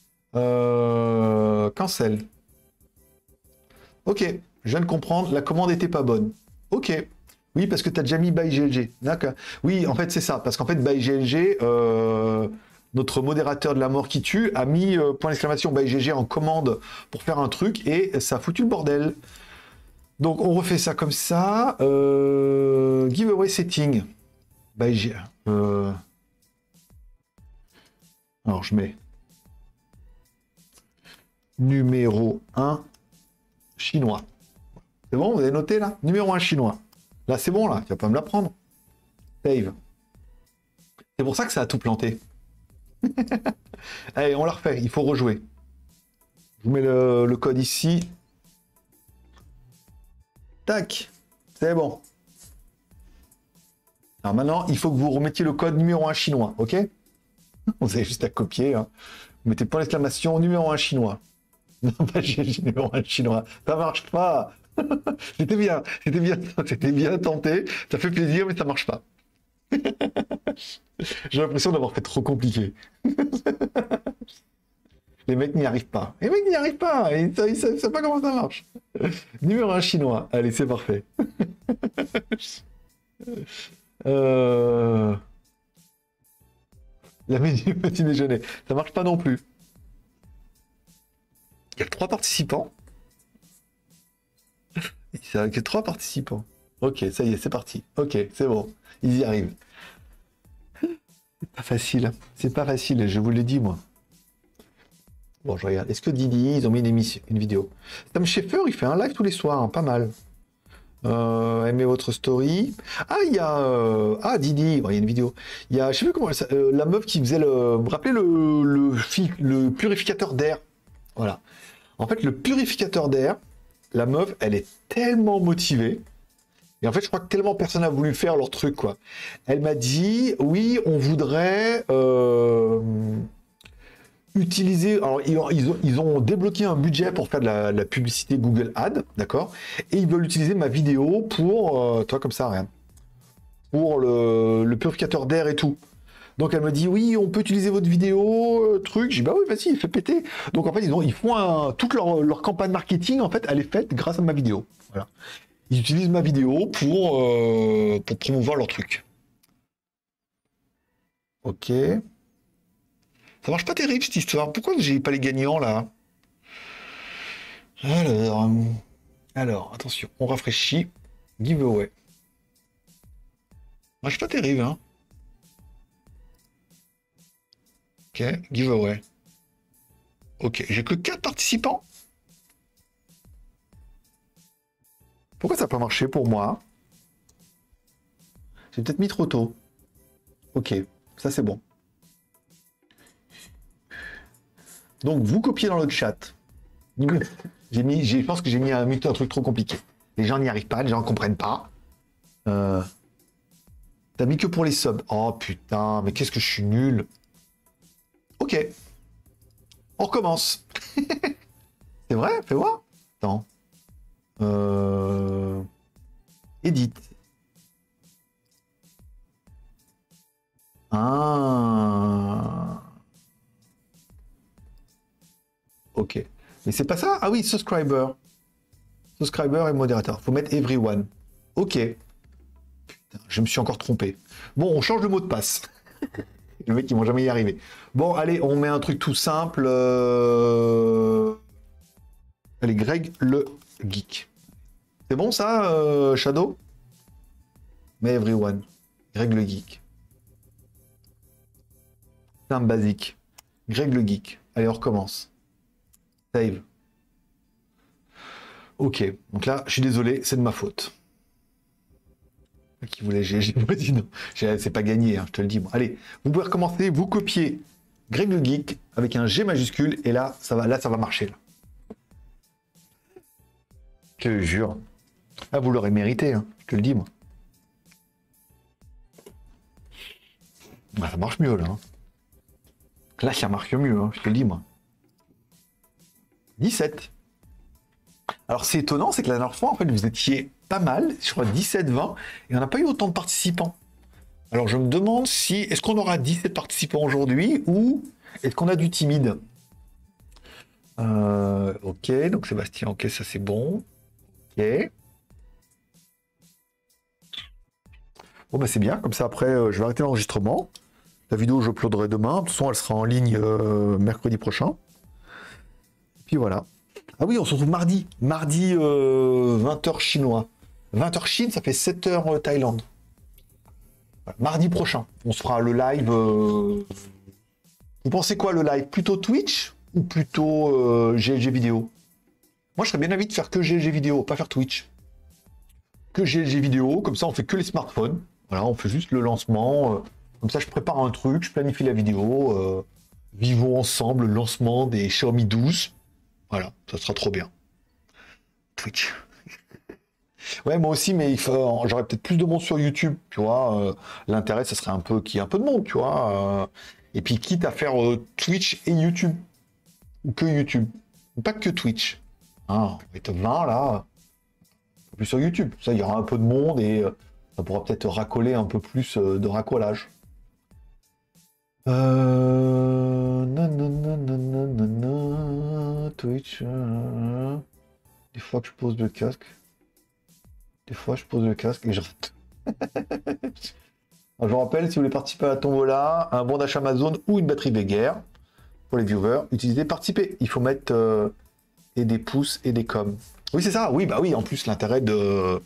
Cancel. Ok, je viens de comprendre, la commande n'était pas bonne. Ok. Oui, parce que tu as déjà mis by GLG. D'accord. Oui, en fait, c'est ça. Parce qu'en fait, by GLG, notre modérateur de la mort qui tue a mis point d'exclamation by GLG en commande pour faire un truc et ça a foutu le bordel. Donc, on refait ça comme ça. Giveaway setting. By GLG. Alors, je mets numéro 1 chinois. C'est bon, vous avez noté là? Numéro 1 chinois. Là, c'est bon, là. Tu vas pas me l'apprendre. Save. C'est pour ça que ça a tout planté. Allez, on la refait. Il faut rejouer. Je vous mets le code ici. Tac. C'est bon. Alors maintenant, il faut que vous remettiez le code numéro 1 chinois. OK? Vous avez juste à copier. Hein. Vous mettez point d'exclamation numéro 1 chinois. Non, pas j'ai numéro 1 chinois. Ça marche pas. C'était bien. C'était bien tenté. Ça fait plaisir, mais ça marche pas. J'ai l'impression d'avoir fait trop compliqué. Les mecs n'y arrivent pas. Les mecs n'y arrivent pas. Ils ne savent pas comment ça marche. Numéro 1 chinois. Allez, c'est parfait. La menu petit déjeuner. Ça marche pas non plus. Il y a 3 participants. Il y a que 3 participants. Ok, ça y est, c'est parti. Ok, c'est bon. Ils y arrivent. C'est pas facile. C'est pas facile, je vous l'ai dit, moi. Bon, je regarde. Est-ce que Didi, ils ont mis une vidéo? Sam Schaeffer, il fait un live tous les soirs, hein, pas mal. Aimez votre story. Ah, il y a... Ah, Didi, bon, il y a une vidéo. Il y a, je sais plus comment... la meuf qui faisait le... Vous vous rappelez le purificateur d'air? Voilà. En fait, le purificateur d'air, la meuf, elle est tellement motivée. Et en fait, je crois que tellement personne n'a voulu faire leur truc, quoi. Elle m'a dit, oui, on voudrait utiliser... Alors, ils ont débloqué un budget pour faire de la publicité Google Ads, d'accord? Et ils veulent utiliser ma vidéo pour... toi, comme ça, rien. Pour le purificateur d'air et tout. Donc elle me dit oui, on peut utiliser votre vidéo, truc. J'ai dit bah oui, vas-y, fais péter. Donc en fait, ils font toute leur campagne marketing, en fait, elle est faite grâce à ma vidéo. Voilà. Ils utilisent ma vidéo pour promouvoir leur truc. Ok. Ça marche pas terrible cette histoire. Pourquoi j'ai pas les gagnants là? Alors, attention, on rafraîchit. Giveaway. Marche pas terrible, hein. Ok, giveaway. Ok, j'ai que 4 participants. Pourquoi ça n'a pas marché pour moi? J'ai peut-être mis trop tôt. Ok, ça c'est bon. Donc vous copiez dans le chat. Je pense que j'ai mis un truc trop compliqué. Les gens n'y arrivent pas, les gens ne comprennent pas. T'as mis que pour les subs. Oh putain, mais qu'est-ce que je suis nul. Ok. On recommence. C'est vrai? Fais voir. Attends. Edit. Ah. Ok. Mais c'est pas ça? Ah oui, subscriber. Subscriber et modérateur. Faut mettre everyone. Ok. Putain, je me suis encore trompé. Bon, on change de mot de passe. Les mecs, ils vont jamais y arriver. Bon, allez, on met un truc tout simple. Allez, Greg le geek. C'est bon ça, Shadow? Mais everyone. Greg le geek. C'est un basique. Greg le geek. Allez, on recommence. Save. Ok. Donc là, je suis désolé, c'est de ma faute. Qui voulait j'ai pas dit non. C'est pas gagné, hein, je te le dis. Bon, allez, vous pouvez recommencer, vous copiez Greg le geek avec un G majuscule et là, ça va marcher. Là. Je te jure. Ah, vous l'aurez mérité, hein, je te le dis, moi. Ah, ça marche mieux, là. Hein. Là, ça marche mieux, hein, je te le dis, moi. 17. Alors, c'est étonnant, c'est que la dernière fois, en fait, vous étiez pas mal, je crois 17-20, et on n'a pas eu autant de participants. Alors, je me demande si, est-ce qu'on aura 17 participants aujourd'hui, ou est-ce qu'on a du timide? Ok, donc Sébastien, ok, ça c'est bon. Ok. Bon, bah c'est bien. Comme ça, après, je vais arrêter l'enregistrement. La vidéo, je uploaderai demain. De toute façon, elle sera en ligne mercredi prochain. Puis voilà. Ah oui, on se retrouve mardi. Mardi, 20h chinois. 20h Chine, ça fait 7h Thaïlande. Voilà. Mardi prochain, on se fera le live. Vous pensez quoi, le live? Plutôt Twitch ou plutôt GLG vidéo? Moi, je serais bien d'avis de faire que GLG vidéo, pas faire Twitch. Que GLG vidéo, comme ça, on fait que les smartphones. Voilà, on fait juste le lancement. Comme ça, je prépare un truc, je planifie la vidéo. Vivons ensemble le lancement des Xiaomi 12. Voilà, ça sera trop bien. Twitch. Ouais, moi aussi, mais j'aurais peut-être plus de monde sur YouTube, tu vois. L'intérêt, ça serait un peu qu'il y ait un peu de monde, tu vois. Et puis, quitte à faire Twitch et YouTube. Ou que YouTube. Pas que Twitch. Hein, on va être 20, là. Plus sur YouTube. Ça, il y aura un peu de monde et ça pourra peut-être racoler un peu plus de racolage. Twitch. Des fois que je pose le casque. Des fois, je pose le casque et je rate. Je vous rappelle, si vous voulez participer à la tombola, un bon d'achat Amazon ou une batterie Veguerre, pour les viewers, utilisez participer. Il faut mettre et des pouces et des coms. Oui, c'est ça. Oui, bah oui. En plus, l'intérêt du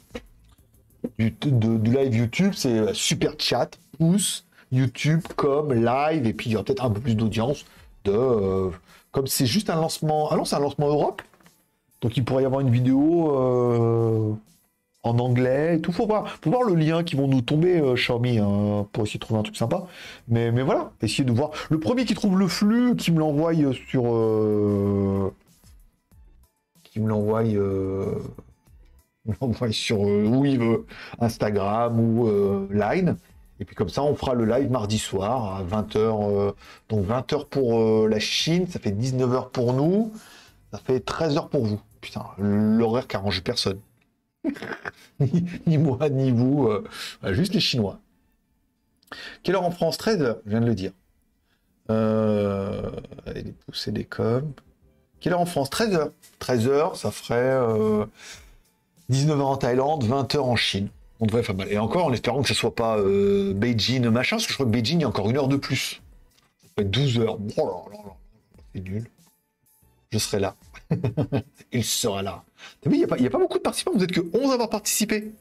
live YouTube, c'est super chat, pouce, YouTube, com, live, et puis il y aura peut-être un peu plus d'audience. Comme c'est juste un lancement. Ah non, c'est un lancement Europe. Donc il pourrait y avoir une vidéo en anglais et tout. Faut voir le lien qui vont nous tomber, Xiaomi, hein, pour essayer de trouver un truc sympa. Mais voilà, essayer de voir. Le premier qui trouve le flux, qui me l'envoie sur où il veut, Instagram ou Line. Et puis comme ça, on fera le live mardi soir à 20h. Donc 20h pour la Chine, ça fait 19h pour nous, ça fait 13h pour vous. Putain, l'horaire qui arrange personne. ni moi, ni vous, juste les Chinois. Quelle heure en France? 13h, je viens de le dire. Et des pouces et des coms. Quelle heure en France? 13h. 13h, ça ferait 19h en Thaïlande, 20h en Chine. On devrait faire mal. Et encore, en espérant que ce soit pas Beijing, machin, parce que je crois que Beijing, il y a encore une heure de plus. Ça peut être 12h. Oh là là là, c'est nul. Je serai là. Il sera là. T'as vu, il n'y a pas beaucoup de participants, vous êtes que 11 à avoir participé.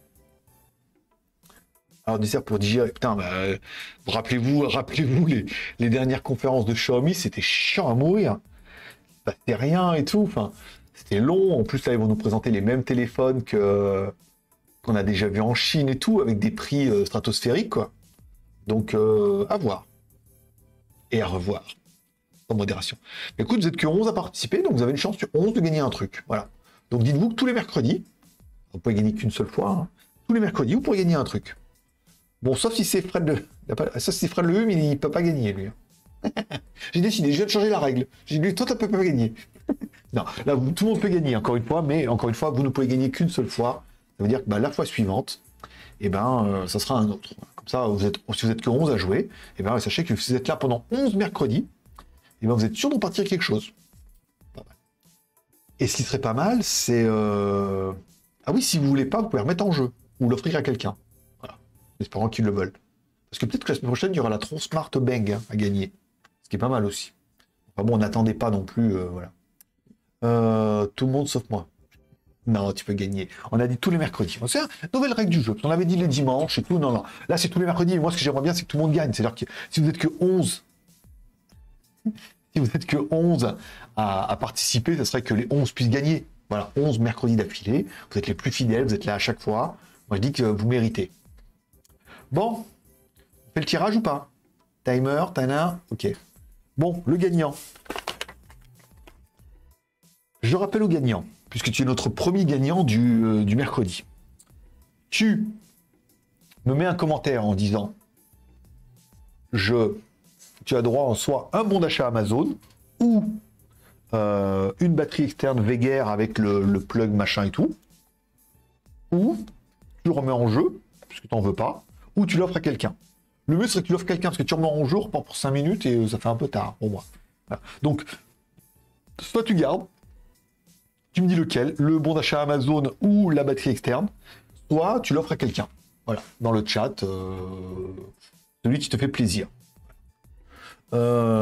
Alors, dessert pour digérer. Putain, rappelez-vous les dernières conférences de Xiaomi, c'était chiant à mourir. C'était rien et tout. Enfin, c'était long. En plus, là, ils vont nous présenter les mêmes téléphones qu'on a déjà vu en Chine et tout, avec des prix stratosphériques, quoi. Donc, à voir. Et à revoir. En modération. Mais écoute, vous êtes que 11 à participer, donc vous avez une chance sur 11 de gagner un truc. Voilà. Donc dites-vous que tous les mercredis, vous pouvez gagner qu'une seule fois, hein, tous les mercredis, vous pourrez gagner un truc. Bon, sauf si c'est Fred le... Ça, c'est Fred le mais il peut pas gagner, lui. J'ai décidé, je viens de changer la règle. J'ai dit, toi, tu peux pas gagner. Non, là, tout le monde peut gagner, encore une fois, mais encore une fois, vous ne pouvez gagner qu'une seule fois. Ça veut dire que la fois suivante, ça sera un autre. Comme ça, si vous êtes que 11 à jouer, sachez que si vous êtes là pendant 11 mercredis, vous êtes sûr de partir quelque chose. Et ce qui serait pas mal, c'est... Ah oui, si vous voulez pas, vous pouvez remettre en jeu. Ou l'offrir à quelqu'un. Voilà. En espérant qu'ils le veulent. Parce que peut-être que la semaine prochaine, il y aura la Transmart Bang à gagner. Ce qui est pas mal aussi. Enfin bon, on n'attendait pas non plus, voilà. Tout le monde sauf moi. Non, tu peux gagner. On a dit tous les mercredis. C'est une nouvelle règle du jeu. On avait dit les dimanches et tout. Non. Là, c'est tous les mercredis. Et moi, ce que j'aimerais bien, c'est que tout le monde gagne. C'est-à-dire que si vous êtes que 11... Si vous êtes que 11 à participer, ça serait que les 11 puissent gagner. Voilà, 11 mercredis d'affilée. Vous êtes les plus fidèles, vous êtes là à chaque fois. Moi, je dis que vous méritez. Bon, on fait le tirage ou pas? Timer, Tana, ok. Bon, le gagnant. Je rappelle au gagnant, puisque tu es notre premier gagnant du mercredi. Tu me mets un commentaire en disant tu as droit en soit un bon d'achat Amazon ou une batterie externe Veguerre avec le plug machin et tout, ou tu le remets en jeu, puisque tu n'en veux pas, ou tu l'offres à quelqu'un. Le mieux serait que tu l'offres à quelqu'un, parce que tu remets en jeu, pas pour 5 minutes, et ça fait un peu tard pour moi. Voilà. Donc, soit tu gardes, tu me dis lequel, le bon d'achat Amazon ou la batterie externe, soit tu l'offres à quelqu'un. Voilà, dans le chat, celui qui te fait plaisir. Vous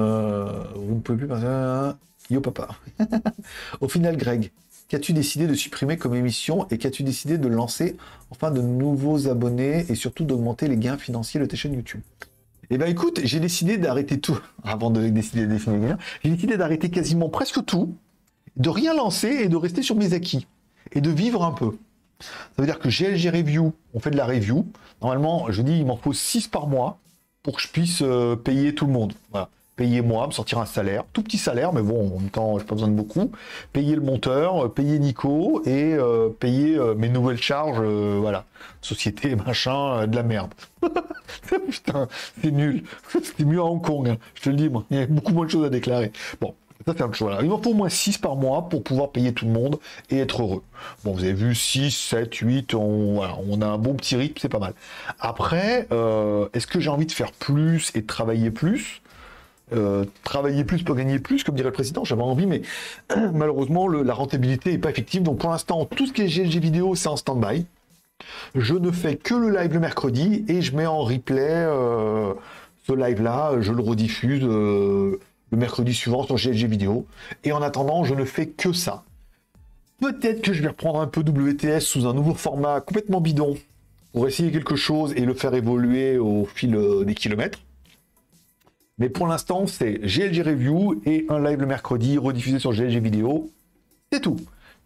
ne pouvez plus passer... Yo papa. Au final, Greg, qu'as-tu décidé de supprimer comme émission et qu'as-tu décidé de lancer enfin de nouveaux abonnés et surtout d'augmenter les gains financiers de tes chaînes YouTube? Eh ben écoute, j'ai décidé d'arrêter tout, avant de décider de définir les gains, j'ai décidé d'arrêter quasiment presque tout, de rien lancer et de rester sur mes acquis et de vivre un peu. Ça veut dire que GLG Review, on fait de la review. Normalement, je dis il m'en faut 6 par mois pour que je puisse payer tout le monde. Voilà. Payer moi, me sortir un salaire, tout petit salaire, mais bon, en même temps, j'ai pas besoin de beaucoup. Payer le monteur, payer Nico et payer mes nouvelles charges, voilà. Société, machin, de la merde. Putain, c'est nul. C'était mieux à Hong Kong, hein. Je te le dis, moi. Il y a beaucoup moins de choses à déclarer. Bon. Ça, c'est un chose. Voilà. Il m'en faut au moins 6 par mois pour pouvoir payer tout le monde et être heureux. Bon, vous avez vu, 6, 7, 8, voilà, on a un bon petit rythme, c'est pas mal. Après, est-ce que j'ai envie de faire plus et de travailler plus? Travailler plus pour gagner plus, comme dirait le président, j'avais envie, mais malheureusement, la rentabilité n'est pas effective. Donc pour l'instant, tout ce qui est GLG vidéo, c'est en stand-by. Je ne fais que le live le mercredi et je mets en replay ce live-là, je le rediffuse le mercredi suivant sur GLG vidéo. Et en attendant, je ne fais que ça. Peut-être que je vais reprendre un peu WTS sous un nouveau format complètement bidon pour essayer quelque chose et le faire évoluer au fil des kilomètres. Mais pour l'instant, c'est GLG Review et un live le mercredi rediffusé sur GLG vidéo. C'est tout.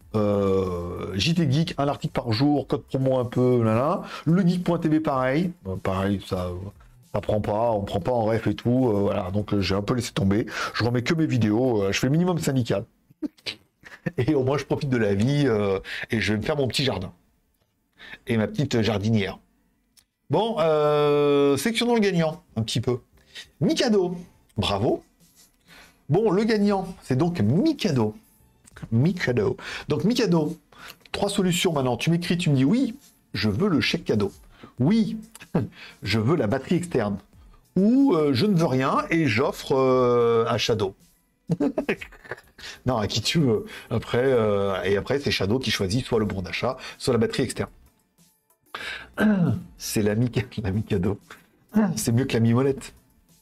JT Geek, un article par jour, code promo un peu, là là. Le geek.tv pareil. Pareil, ça prend pas, on prend pas en ref et tout. Voilà, donc j'ai un peu laissé tomber. Je remets que mes vidéos, je fais le minimum syndical. Et au moins je profite de la vie et je vais me faire mon petit jardin. Et ma petite jardinière. Bon, sélectionnons le gagnant, un petit peu. Mikado, bravo. Bon, le gagnant, c'est donc Mikado. Mikado. Donc Mikado, 3 solutions maintenant. Tu m'écris, tu me dis oui, je veux le chèque cadeau. Oui, je veux la batterie externe. Ou je ne veux rien et j'offre à Shadow. Non, à qui tu veux. Après, et après, c'est Shadow qui choisit soit le bon d'achat, soit la batterie externe. C'est la Mikado. C'est mieux que la Mimolette.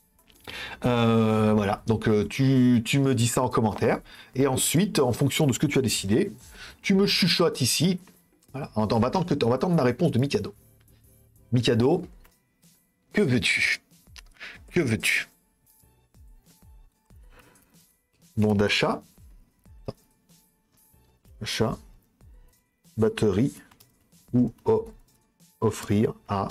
Voilà, donc tu me dis ça en commentaire, et ensuite, en fonction de ce que tu as décidé, tu me chuchotes ici. Voilà, on va attendre la réponse de Mikado. Mikado, que veux-tu? Que veux-tu? Nom d'achat, achat, batterie, ou offrir à...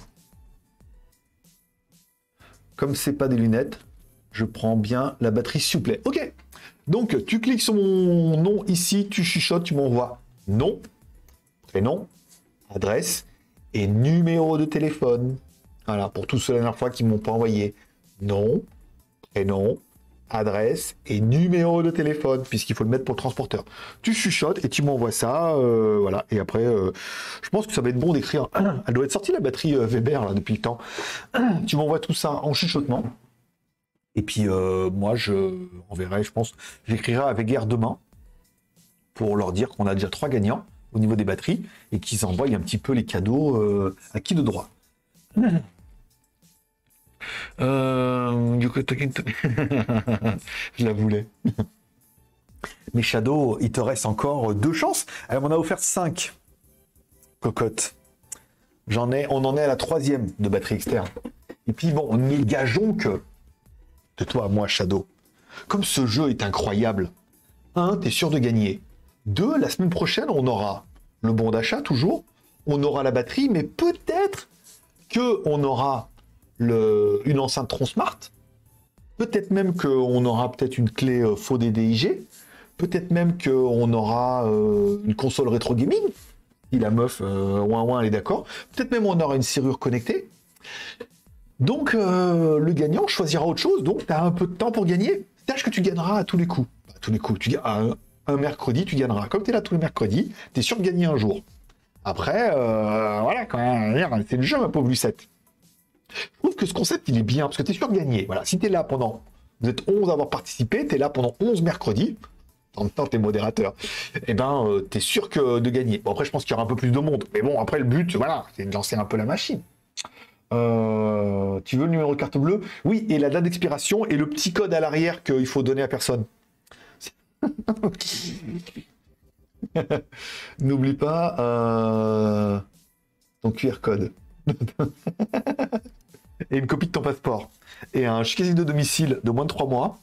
Comme c'est pas des lunettes, je prends bien la batterie, s'il vous plaît. Ok. Donc, tu cliques sur mon nom ici, tu chuchotes, tu m'envoies nom, prénom, adresse et numéro de téléphone. Voilà, pour tous ceux la dernière fois qui ne m'ont pas envoyé. Nom, prénom, adresse et numéro de téléphone, puisqu'il faut le mettre pour le transporteur. Tu chuchotes et tu m'envoies ça, voilà. Et après, je pense que ça va être bon d'écrire. Elle doit être sortie la batterie Weber là depuis le temps. Tu m'envoies tout ça en chuchotement. Et puis moi, je enverrai, je pense, j'écrirai à Weber demain pour leur dire qu'on a déjà 3 gagnants au niveau des batteries et qu'ils envoient un petit peu les cadeaux à qui de droit. Je la voulais. Mais Shadow, il te reste encore 2 chances. Elle m'en a offert 5. Cocotte. On en est à la 3e de batterie externe. Et puis bon, nous gageons que, de toi à moi, Shadow, comme ce jeu est incroyable, 1, t'es sûr de gagner. 2, la semaine prochaine, on aura le bon d'achat toujours, on aura la batterie, mais peut-être qu'on aura une enceinte Tron Smart, peut-être même qu'on aura peut-être une clé faux DDIG, peut-être même qu'on aura une console rétro gaming, si la meuf ouin elle est d'accord, peut-être même on aura une serrure connectée. Donc le gagnant choisira autre chose, donc tu as un peu de temps pour gagner. Sache que tu gagneras à tous les coups. À tous les coups, tu un mercredi, tu gagneras. Comme tu es là tous les mercredis, tu es sûr de gagner un jour. Après, voilà, quand même, c'est le jeu, ma pauvre Lucette. Je trouve que ce concept, il est bien, parce que tu es sûr de gagner. Voilà, si tu es là pendant... Vous êtes 11 à avoir participé, tu es là pendant 11 mercredis, en même temps, tu es modérateur, et ben, tu es sûr de gagner. Bon, après, je pense qu'il y aura un peu plus de monde. Mais bon, après, le but, voilà, c'est de lancer un peu la machine. Tu veux le numéro de carte bleue? Oui, et la date d'expiration et le petit code à l'arrière qu'il faut donner à personne. N'oublie pas ton QR code. Et une copie de ton passeport. Et un casier de domicile de moins de 3 mois.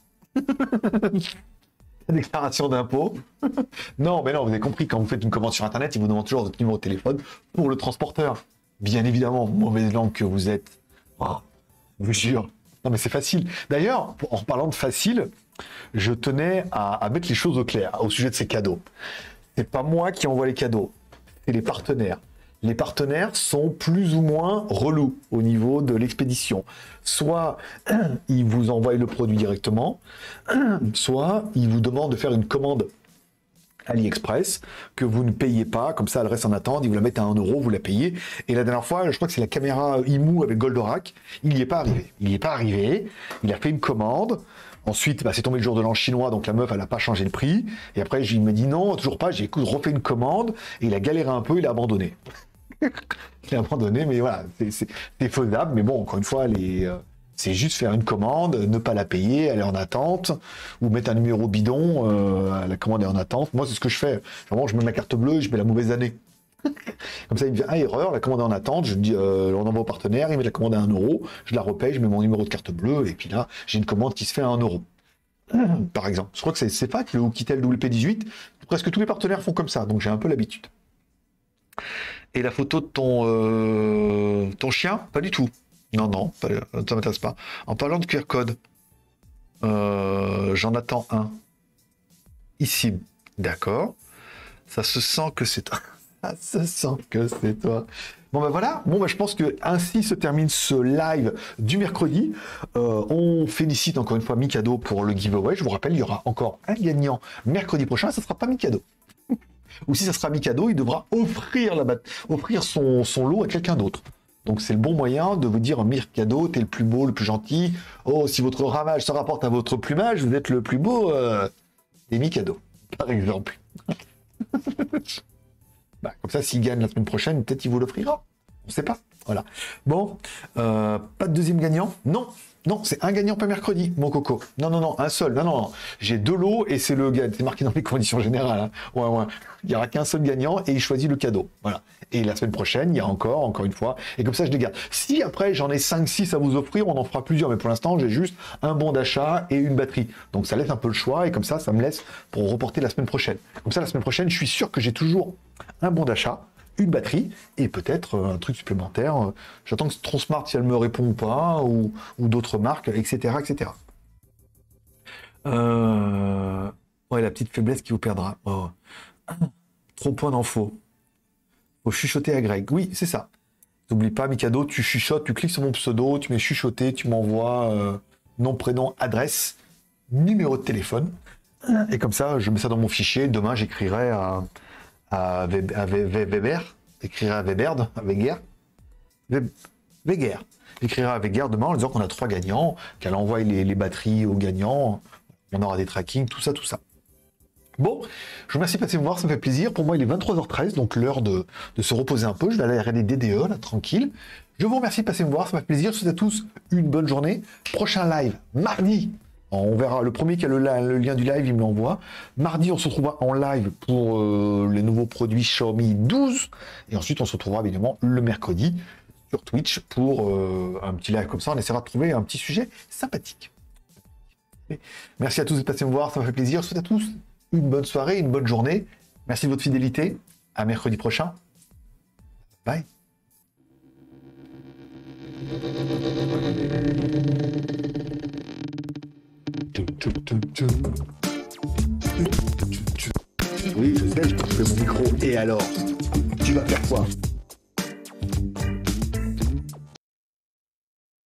Déclaration d'impôt. Non, mais non, vous avez compris, quand vous faites une commande sur Internet, ils vous demandent toujours votre numéro de téléphone pour le transporteur. Bien évidemment, mauvaise langue que vous êtes. Oh, je vous jure. Non, mais c'est facile. D'ailleurs, en parlant de facile, je tenais à mettre les choses au clair au sujet de ces cadeaux. C'est pas moi qui envoie les cadeaux, c'est les partenaires. Les partenaires sont plus ou moins relous au niveau de l'expédition. Soit ils vous envoient le produit directement, soit ils vous demandent de faire une commande AliExpress que vous ne payez pas, comme ça elle reste en attente, ils vous la mettent à 1 euro, vous la payez. Et la dernière fois, je crois que c'est la caméra IMU avec Goldorak, il n'y est pas arrivé. Il n'y est pas arrivé, il a fait une commande. Ensuite, c'est tombé le jour de l'an chinois, donc la meuf, elle n'a pas changé le prix. Et après, il me dit non, toujours pas. J'ai écoute, refait une commande, et il a galéré un peu, il a abandonné. Il a abandonné, mais voilà, c'est faisable. Mais bon, encore une fois, c'est juste faire une commande, ne pas la payer, elle est en attente, ou mettre un numéro bidon, la commande est en attente. Moi, c'est ce que je fais. Vraiment, je mets ma carte bleue et je mets la mauvaise année. Comme ça, il me dit, erreur, la commande est en attente, je dis, on envoie au partenaire, il met la commande à 1 euro, je la repaye, je mets mon numéro de carte bleue, et puis là, j'ai une commande qui se fait à 1 euro. Par exemple. Je crois que c'est pas le Oukitel WP18, presque tous les partenaires font comme ça, donc j'ai un peu l'habitude. Et la photo de ton chien? Pas du tout. Non, non, ça m'intéresse pas. En parlant de QR code, j'en attends un. Ici. D'accord. Ça se sent que c'est toi. Ça se sent que c'est toi. Bon ben voilà, je pense que ainsi se termine ce live du mercredi. On félicite encore une fois Mikado pour le giveaway. Je vous rappelle, il y aura encore un gagnant mercredi prochain. Ça ne sera pas Mikado. Ou si ça sera Mikado, il devra offrir son lot à quelqu'un d'autre. Donc c'est le bon moyen de vous dire Mikado, t'es le plus beau, le plus gentil. Oh, si votre ramage se rapporte à votre plumage, vous êtes le plus beau des Mikado, par exemple. Comme ça, s'il gagne la semaine prochaine, peut-être il vous l'offrira. On ne sait pas. Voilà. Bon, pas de deuxième gagnant? Non. Non, c'est un gagnant par mercredi, mon coco. Non, non, non, un seul. Non, non, non. J'ai 2 lots et c'est le gars. C'est marqué dans les conditions générales. Hein. Ouais, ouais. Il n'y aura qu'un seul gagnant et il choisit le cadeau. Voilà. Et la semaine prochaine, il y a encore une fois. Et comme ça, je les garde. Si après, j'en ai 5-6 à vous offrir, on en fera plusieurs. Mais pour l'instant, j'ai juste un bon d'achat et une batterie. Donc ça laisse un peu le choix et comme ça me laisse pour reporter la semaine prochaine. Comme ça, la semaine prochaine, je suis sûr que j'ai toujours un bon d'achat, une batterie et peut-être un truc supplémentaire. J'attends que Tronsmart, si elle me répond ou pas, ou d'autres marques, etc. etc. Ouais, la petite faiblesse qui vous perdra. Oh. Trop point d'infos. Faut chuchoter à Greg. Oui, c'est ça. N'oublie pas, Mikado, tu chuchotes, tu cliques sur mon pseudo, tu mets chuchoter, tu m'envoies nom, prénom, adresse, numéro de téléphone. Et comme ça, je mets ça dans mon fichier. Demain, j'écrirai à Weber, j'écrirai à Weber, j'écrirai à Weber demain en disant qu'on a 3 gagnants, qu'elle envoie les batteries aux gagnants, on aura des trackings, tout ça, tout ça. Bon, je vous remercie de passer me voir, ça me fait plaisir. Pour moi, il est 23h13, donc l'heure de se reposer un peu. Je vais aller regarder DDE, là, tranquille. Je vous remercie de passer me voir, ça me fait plaisir. Je vous souhaite à tous une bonne journée. Prochain live, mardi. On verra, le premier qui a le lien du live, il me l'envoie. Mardi, on se retrouvera en live pour les nouveaux produits Xiaomi 12. Et ensuite, on se retrouvera évidemment le mercredi sur Twitch pour un petit live comme ça. On essaiera de trouver un petit sujet sympathique. Merci à tous de passer me voir, ça me fait plaisir. Je vous souhaite à tous une bonne soirée, une bonne journée. Merci de votre fidélité. À mercredi prochain. Bye. Oui, je sais, je peux couper mon micro. Et alors, tu vas faire quoi?